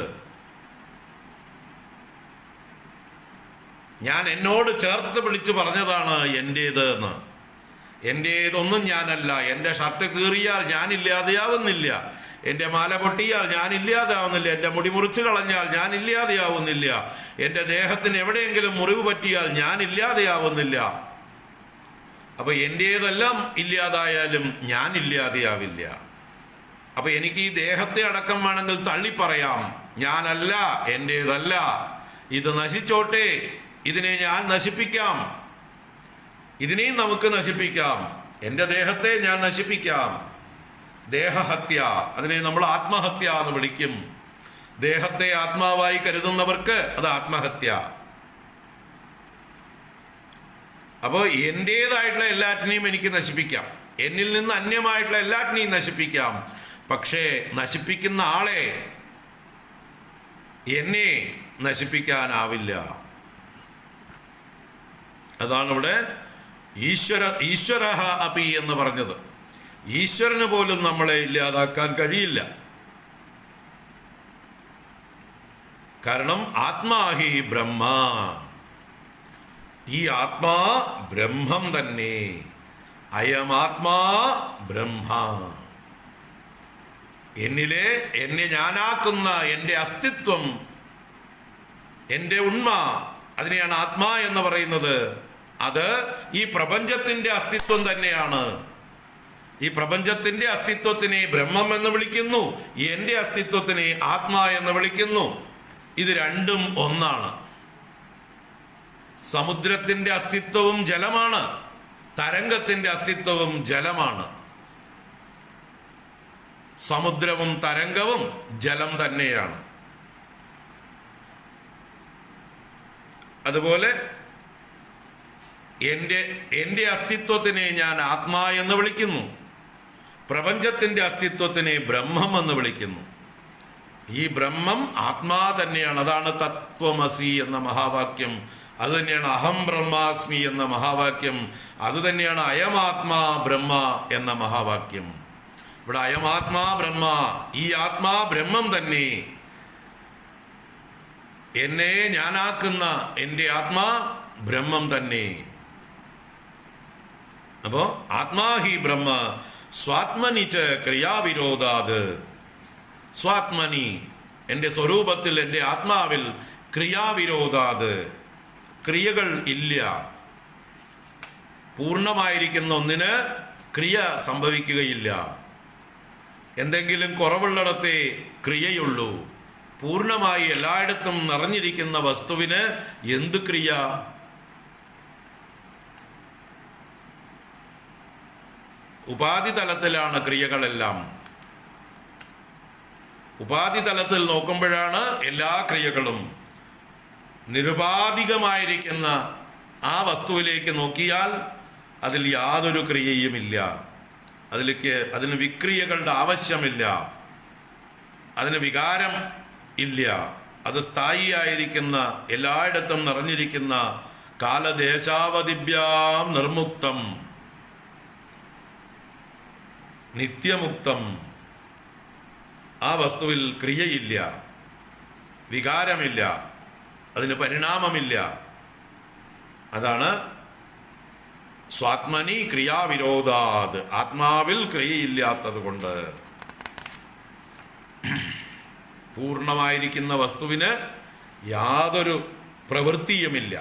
A: ഞാൻ എന്നോട് ചേർത്ത് പിടിച്ച് പറഞ്ഞതാണ് എൻ്റേത് എന്ന്. എൻ്റേതൊന്നും ഞാനല്ല. എൻ്റെ ഷർട്ട് കീറിയാൽ ഞാനില്ലാതെയാവുന്നില്ല, എൻ്റെ മാല പൊട്ടിയാൽ ഞാനില്ലാതെയാവുന്നില്ല, എൻ്റെ മുടി മുറിച്ചു കളഞ്ഞാൽ ഞാനില്ലാതെയാവുന്നില്ല, എൻ്റെ ദേഹത്തിന് എവിടെയെങ്കിലും മുറിവ് പറ്റിയാൽ ഞാനില്ലാതെയാവുന്നില്ല. അപ്പൊ എൻ്റേതെല്ലാം ഇല്ലാതായാലും ഞാൻ ഇല്ലാതെയാവില്ല. അപ്പൊ എനിക്ക് ഈ ദേഹത്തെ അടക്കം വേണമെങ്കിൽ തള്ളിപ്പറയാം, ഞാനല്ല, എൻ്റേതല്ല, ഇത് നശിച്ചോട്ടെ, ഇതിനെ ഞാൻ നശിപ്പിക്കാം, ഇതിനെയും നമുക്ക് നശിപ്പിക്കാം. എൻ്റെ ദേഹത്തെ ഞാൻ നശിപ്പിക്കാം. ദേഹഹത്യ, അതിനെ നമ്മൾ ആത്മഹത്യ എന്ന് വിളിക്കും. ദേഹത്തെ ആത്മാവായി കരുതുന്നവർക്ക് അത് ആത്മഹത്യ. അപ്പോൾ എൻ്റേതായിട്ടുള്ള എല്ലാറ്റിനെയും എനിക്ക് നശിപ്പിക്കാം, എന്നിൽ നിന്ന് അന്യമായിട്ടുള്ള എല്ലാറ്റിനെയും നശിപ്പിക്കാം. പക്ഷേ നശിപ്പിക്കുന്ന ആളെ, എന്നെ നശിപ്പിക്കാനാവില്ല. അതാണ് ഇവിടെ ഈശ്വരഃ അപി എന്ന് പറഞ്ഞത്. ഈശ്വരന് പോലും നമ്മളെ ഇല്ലാതാക്കാൻ കഴിയില്ല. കാരണം ആത്മാഹി ബ്രഹ്മ, ഈ ആത്മാ ബ്രഹ്മം തന്നെ. അയമാത്മാ ബ്രഹ്മ. എന്നെ ഞാനാക്കുന്ന എൻ്റെ അസ്തിത്വം, എൻ്റെ ഉണ്മ, അതിനെയാണ് ആത്മാ എന്ന് പറയുന്നത്. അത് ഈ പ്രപഞ്ചത്തിന്റെ അസ്തിത്വം തന്നെയാണ്. ഈ പ്രപഞ്ചത്തിന്റെ അസ്തിത്വത്തിനെ ബ്രഹ്മം എന്ന് വിളിക്കുന്നു, എൻ്റെ അസ്തിത്വത്തിനെ ആത്മാ എന്ന് വിളിക്കുന്നു. ഇത് രണ്ടും ഒന്നാണ്. സമുദ്രത്തിന്റെ അസ്തിത്വവും ജലമാണ്, തരംഗത്തിന്റെ അസ്തിത്വവും ജലമാണ്. സമുദ്രവും തരംഗവും ജലം തന്നെയാണ്. അതുപോലെ എൻ്റെ അസ്തിത്വത്തിനെ ഞാൻ ആത്മാ എന്ന് വിളിക്കുന്നു, പ്രപഞ്ചത്തിന്റെ അസ്തിത്വത്തിനെ ബ്രഹ്മം എന്ന് വിളിക്കുന്നു. ഈ ബ്രഹ്മം ആത്മാ തന്നെയാണ്. അതാണ് തത്വമസി എന്ന മഹാവാക്യം. അത് തന്നെയാണ് അഹം ബ്രഹ്മാസ്മി എന്ന മഹാവാക്യം. അത് തന്നെയാണ് അയമാത്മാ ബ്രഹ്മ എന്ന മഹാവാക്യം. ഇവിടെ അയമാത്മാ ബ്രഹ്മ, ഈ ആത്മാ ബ്രഹ്മം തന്നെ. എന്നെ ഞാനാക്കുന്ന എൻ്റെ ആത്മാ ബ്രഹ്മം തന്നെ. അപ്പോ ആത്മാ ഹി ബ്രഹ്മ സ്വാത്മനി ച ക്രിയാവിരോധാത്. സ്വാത്മനി, എൻ്റെ സ്വരൂപത്തിൽ, എൻ്റെ ആത്മാവിൽ, ക്രിയാവിരോധാത്, ക്രിയകൾ ഇല്ല. പൂർണ്ണമായിരിക്കുന്ന ഒന്നിന് ക്രിയ സംഭവിക്കുകയില്ല. എന്തെങ്കിലും കുറവുള്ളിടത്തേ ക്രിയയുള്ളൂ. പൂർണ്ണമായി എല്ലായിടത്തും നിറഞ്ഞിരിക്കുന്ന വസ്തുവിന് എന്ത് ക്രിയ? ഉപാധി തലത്തിലാണ് ക്രിയകളെല്ലാം. ഉപാധി തലത്തിൽ നോക്കുമ്പോഴാണ് എല്ലാ ക്രിയകളും. നിരുപാധികമായിരിക്കുന്ന ആ വസ്തുവിലേക്ക് നോക്കിയാൽ അതിൽ യാതൊരു ക്രിയയുമില്ല. അതിന് വിക്രിയകളുടെ ആവശ്യമില്ല, അതിന് വികാരം ഇല്ല. അത് സ്ഥായിയായിരിക്കുന്ന, എല്ലായിടത്തും നിറഞ്ഞിരിക്കുന്ന, കാലദേശാവധിഭ്യാം നിർമുക്തം, നിത്യമുക്തം. ആ വസ്തുവിൽ ക്രിയയില്ല, വികാരമില്ല, അതിന് പരിണാമമില്ല. അതാണ് സ്വാത്മനി ക്രിയാവിരോധാത്, ആത്മാവിൽ ക്രിയയില്ലാത്തത് കൊണ്ട്. പൂർണ്ണമായിരിക്കുന്ന വസ്തുവിന് യാതൊരു പ്രവൃത്തിയുമില്ല.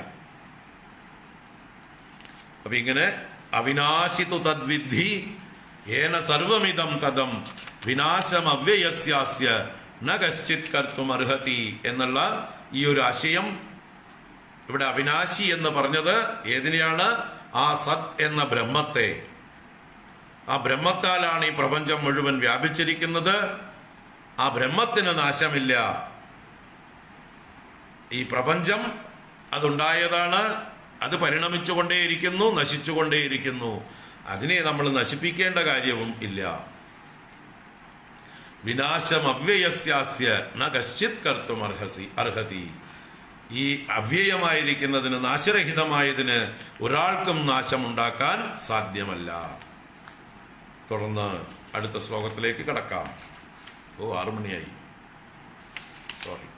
A: അപ്പൊ ഇങ്ങനെ അവിനാശിതു തദ്വിദ്ധി ഏന സർവമിദം തദം വിനാശം അവ്യയസ്യാസ്യ ന കശ്ചിത് കർത്തും അർഹതി എന്നുള്ള ഈ ഒരു ആശയം ഇവിടെ അവിനാശി എന്ന് പറഞ്ഞത് ഏതിനെയാണ്? ആ സത് എന്ന ബ്രഹ്മത്തെ. ആ ബ്രഹ്മത്താലാണ് ഈ പ്രപഞ്ചം മുഴുവൻ വ്യാപിച്ചിരിക്കുന്നത്. ആ ബ്രഹ്മത്തിന് നാശമില്ല. ഈ പ്രപഞ്ചം അതുണ്ടായതാണ്, അത് പരിണമിച്ചുകൊണ്ടേയിരിക്കുന്നു, നശിച്ചുകൊണ്ടേയിരിക്കുന്നു. അതിനെ നമ്മൾ നശിപ്പിക്കേണ്ട കാര്യവും ഇല്ല. വിനാശം അവ്യയസ്യാസ്യ ന കശ്ചിത് കർത്തും അർഹതി. ഈ അവ്യയമായിരിക്കുന്നതിന്, നാശരഹിതമായതിന് ഒരാൾക്കും നാശമുണ്ടാക്കാൻ സാധ്യമല്ല. തുടർന്ന് അടുത്ത ശ്ലോകത്തിലേക്ക് കടക്കാം. 6 മണിയായി, സോറി.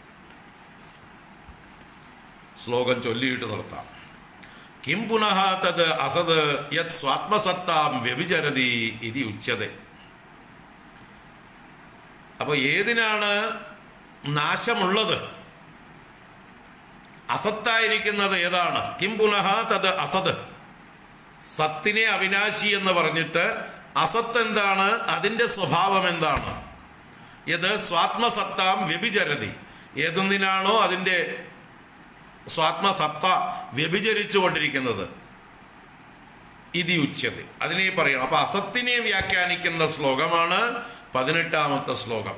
A: ശ്ലോകം ചൊല്ലിയിട്ട് നിർത്താം. കിം പുനഃ തത് അസത് യത് സ്വാത്മസത്താം വ്യഭിചരതി ഇതി ഉച്യതേ. അപ്പൊ ഏതിനാണ് നാശമുള്ളത്? അസത്തായിരിക്കുന്നത് ഏതാണ്? കിം പുനഃ തത് അസത്. സത്തിനെ അവിനാശി എന്ന് പറഞ്ഞിട്ട് അസത്ത് എന്താണ്? അതിന്റെ സ്വഭാവം എന്താണ്? യത് സ്വാത്മസത്താം വ്യഭിചരതി. ഏതൊന്നിനാണോ അതിന്റെ സ്വാത്മസത്ത വ്യഭിചരിച്ചു കൊണ്ടിരിക്കുന്നത്, ഇതി ഉച്യതേ, അതിനെ പറയണം. അപ്പൊ അസത്തിനെ വ്യാഖ്യാനിക്കുന്ന ശ്ലോകമാണ് 18ാമത്തെ ശ്ലോകം.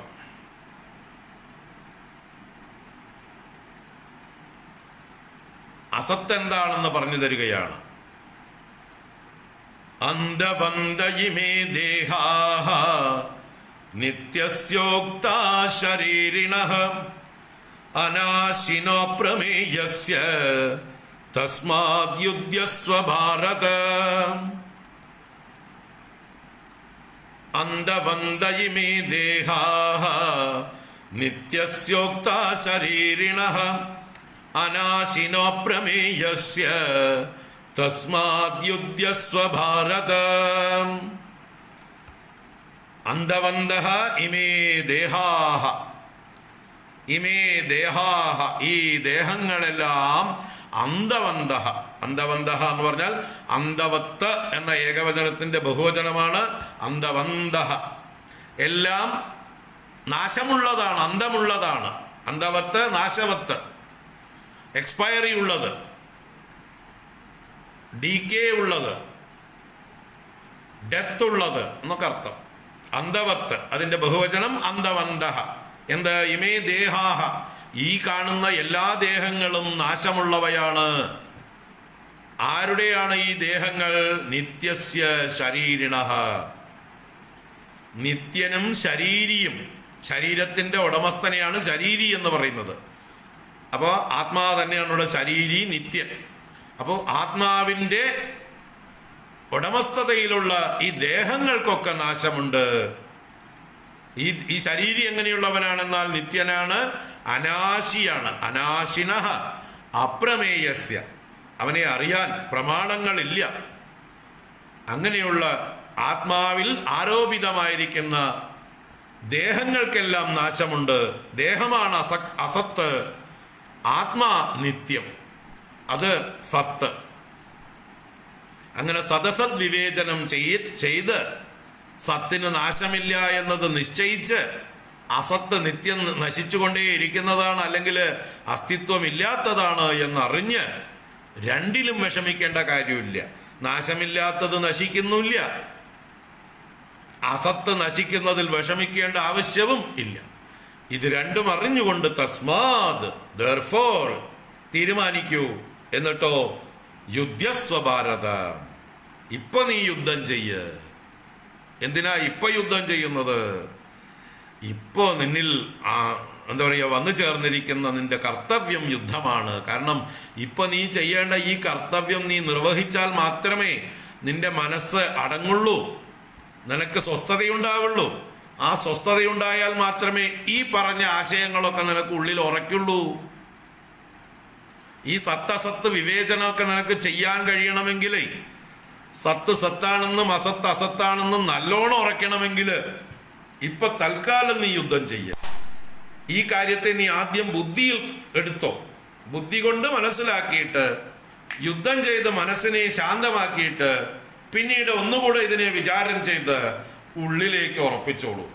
A: അസത്ത് എന്താണെന്ന് പറഞ്ഞു തരികയാണ്. അന്ധവന്തയിമേ ദേഹാഃ നിത്യസ്യോക്താ ശരീരിണഃ അനാശിനോ പ്രമേയസ്യ തസ്മാദ് യുധ്യസ്വ ഭാരത. അന്ധവന്തയിമേ ദേഹാഃ നിത്യസ്യോക്താ ശരീരിണഃ അനാശിനോ പ്രമേയസ്യ തസ്മാദ്യുധ്യസ്വ ഭാരത. അന്ധവന്തഃ ഇമേ ദേഹാഃ, ഇമേ ദേഹാഃ, ഈ ദേഹങ്ങളെല്ലാം അന്ധവന്തഃ. അന്ധവന്തഃ എന്ന് പറഞ്ഞാൽ അന്ധവത്ത് എന്ന ഏകവചനത്തിന്റെ ബഹുവചനമാണ് അന്ധവന്തഃ. എല്ലാം നാശമുള്ളതാണ്, അന്തമുള്ളതാണ്. അന്ധവത്ത് നാശവത്ത്, എക്സ്പയറി ഉള്ളത്, ഡീകേ ഉള്ളത്, ഡെത്ത് ഉള്ളത് എന്നൊക്കെ അർത്ഥം. അന്ധവത്ത് അതിന്റെ ബഹുവചനം അന്ധവന്തഃ. എന്ത്? ഇമേ ദേഹാഹ, ഈ കാണുന്ന എല്ലാ ദേഹങ്ങളും നാശമുള്ളവയാണ്. ആരുടെയാണ് ഈ ദേഹങ്ങൾ? നിത്യസ്യ ശരീരിണഃ, നിത്യനും ശരീരിയും. ശരീരത്തിന്റെ ഉടമസ്ഥനെയാണ് ശരീരി എന്ന് പറയുന്നത്. അപ്പോൾ ആത്മാവ് തന്നെയാണ് ഇവിടെ ശരീരി, നിത്യൻ. അപ്പോൾ ആത്മാവിന്റെ ഉടമസ്ഥതയിലുള്ള ഈ ദേഹങ്ങൾക്കൊക്കെ നാശമുണ്ട്. ഈ ശരീരി എങ്ങനെയുള്ളവനാണെന്നാൽ നിത്യനാണ്, അനാശിയാണ്. അനാശിനഃ അപ്രമേയസ്യ, അവനെ അറിയാൻ പ്രമാണങ്ങളില്ല. അങ്ങനെയുള്ള ആത്മാവിൽ ആരോപിതമായിരിക്കുന്ന ദേഹങ്ങൾക്കെല്ലാം നാശമുണ്ട്. ദേഹമാണ് അസത്ത്, ആത്മാ നിത്യം, അത് സത്ത്. അങ്ങനെ സദസത് വിവേചനം ചെയ്ത് സത്തിന് നാശമില്ല എന്നത് നിശ്ചയിച്ച് അസത്ത് നിത്യം നശിച്ചുകൊണ്ടേയിരിക്കുന്നതാണ്, അല്ലെങ്കിൽ അസ്തിത്വമില്ലാത്തതാണ് എന്നറിഞ്ഞ് രണ്ടിലും വിഷമിക്കേണ്ട കാര്യമില്ല. നാശമില്ലാത്തത് നശിക്കുന്നില്ല, അസത്ത് നശിക്കുന്നതിൽ വിഷമിക്കേണ്ട ആവശ്യവും ഇല്ല. ഇത് രണ്ടും അറിഞ്ഞുകൊണ്ട് തസ്മാത് therefore തീരുമാനിക്കൂ. എന്നിട്ടോ യുദ്ധസ്വ ഭാരത, ഇപ്പൊ നീ യുദ്ധം ചെയ്യ്. എന്തിനാ ഇപ്പൊ യുദ്ധം ചെയ്യുന്നത്? ഇപ്പോ നിന്നിൽ എന്താ പറയുക, വന്നു ചേർന്നിരിക്കുന്ന നിന്റെ കർത്തവ്യം യുദ്ധമാണ്. കാരണം ഇപ്പൊ നീ ചെയ്യേണ്ട ഈ കർത്തവ്യം നീ നിർവഹിച്ചാൽ മാത്രമേ നിന്റെ മനസ്സ് അടങ്ങുള്ളൂ, നിനക്ക് സ്വസ്ഥതയുണ്ടാവുള്ളൂ. ആ സ്വസ്ഥതയുണ്ടായാൽ മാത്രമേ ഈ പറഞ്ഞ ആശയങ്ങളൊക്കെ നിനക്ക് ഉള്ളിൽ ഉറയ്ക്കുള്ളൂ. ഈ സത്തസത്ത് വിവേചനമൊക്കെ നിനക്ക് ചെയ്യാൻ കഴിയണമെങ്കിൽ, സത്ത് സത്താണെന്നും അസത്ത് അസത്താണെന്നും നല്ലോണം ഉറയ്ക്കണമെങ്കിൽ ഇപ്പൊ തൽക്കാലം നീ യുദ്ധം ചെയ്യ. ഈ കാര്യത്തെ നീ ആദ്യം ബുദ്ധിയിൽ എടുത്തോ. ബുദ്ധി കൊണ്ട് മനസ്സിലാക്കിയിട്ട് യുദ്ധം ചെയ്ത് മനസ്സിനെ ശാന്തമാക്കിയിട്ട് പിന്നീട് ഒന്നുകൂടെ ഇതിനെ വിചാരം ചെയ്ത് ഉള്ളിലേക്ക് ഉറപ്പിച്ചോളൂ.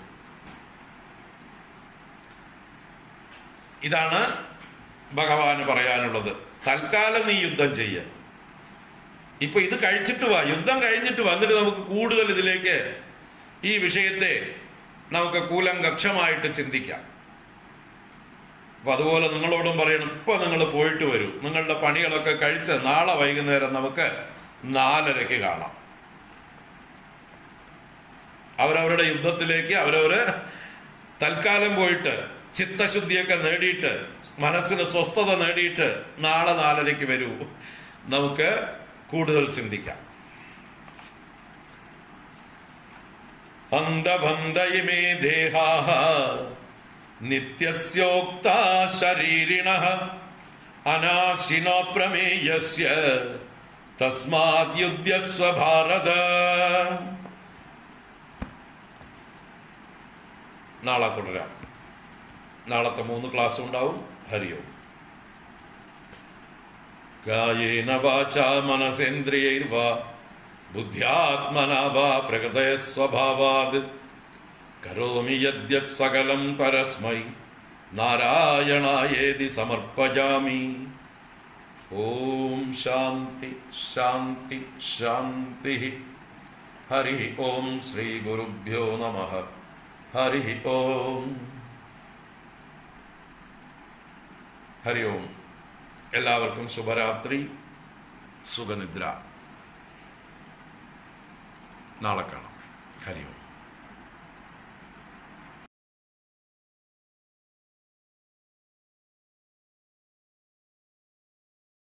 A: ഇതാണ് ഭഗവാന് പറയാനുള്ളത്. തൽക്കാലം നീ യുദ്ധം ചെയ്യ. ഇപ്പൊ ഇത് കഴിച്ചിട്ട് വാ, യുദ്ധം കഴിഞ്ഞിട്ട് വന്നിട്ട് നമുക്ക് കൂടുതൽ ഇതിലേക്ക് ഈ വിഷയത്തെ നമുക്ക് കൂലങ്കക്ഷമായിട്ട് ചിന്തിക്കാം. അപ്പൊ അതുപോലെ നിങ്ങളോടും പറയണം, ഇപ്പൊ നിങ്ങൾ പോയിട്ട് വരൂ, നിങ്ങളുടെ പണികളൊക്കെ കഴിച്ച് നാളെ വൈകുന്നേരം നമുക്ക് 4:30 കാണാം. അവരവരുടെ യുദ്ധത്തിലേക്ക് അവരവര് തൽക്കാലം പോയിട്ട് ചിത്തശുദ്ധിയൊക്കെ നേടിയിട്ട് മനസ്സിന് സ്വസ്ഥത നേടിയിട്ട് നാളെ 4:30 വരൂ, നമുക്ക് കൂടുതൽ ചിന്തിക്കാം. അന്ധബന്ധയിമേ ദേഹാഃ നിത്യസ്യോക്താ ശരീരിണഃ അനാശിനോ പ്രമേയസ്യ തസ്മാദ്യുധ്യസ്വ ഭാരത. നാളെ തുടരാം. നാളത്തെ 3 ക്ലാസ് ഉണ്ടാവും. ഹരിയോം. കായേന വാചാ മനസേന്ദ്രിയൈർവാ ബുദ്ധ്യാത്മനാ വാ പ്രകൃതയ സ്വഭാവാത് കരോമി യദ്യത് സകലം പരസ്മൈ നാരായണായേതി സമർപ്പയാമി. ഓം ശാന്തി ശാന്തി ശാന്തി. ഹരി ഓം. ശ്രീ ഗുരുഭ്യോ നമഃ. ഹരി ഓം. ഹരി ഓം. എല്ലാവർക്കും ശുഭരാത്രി, സുഖനിദ്ര. നാളെ കാണാം. ഹരി ഓം.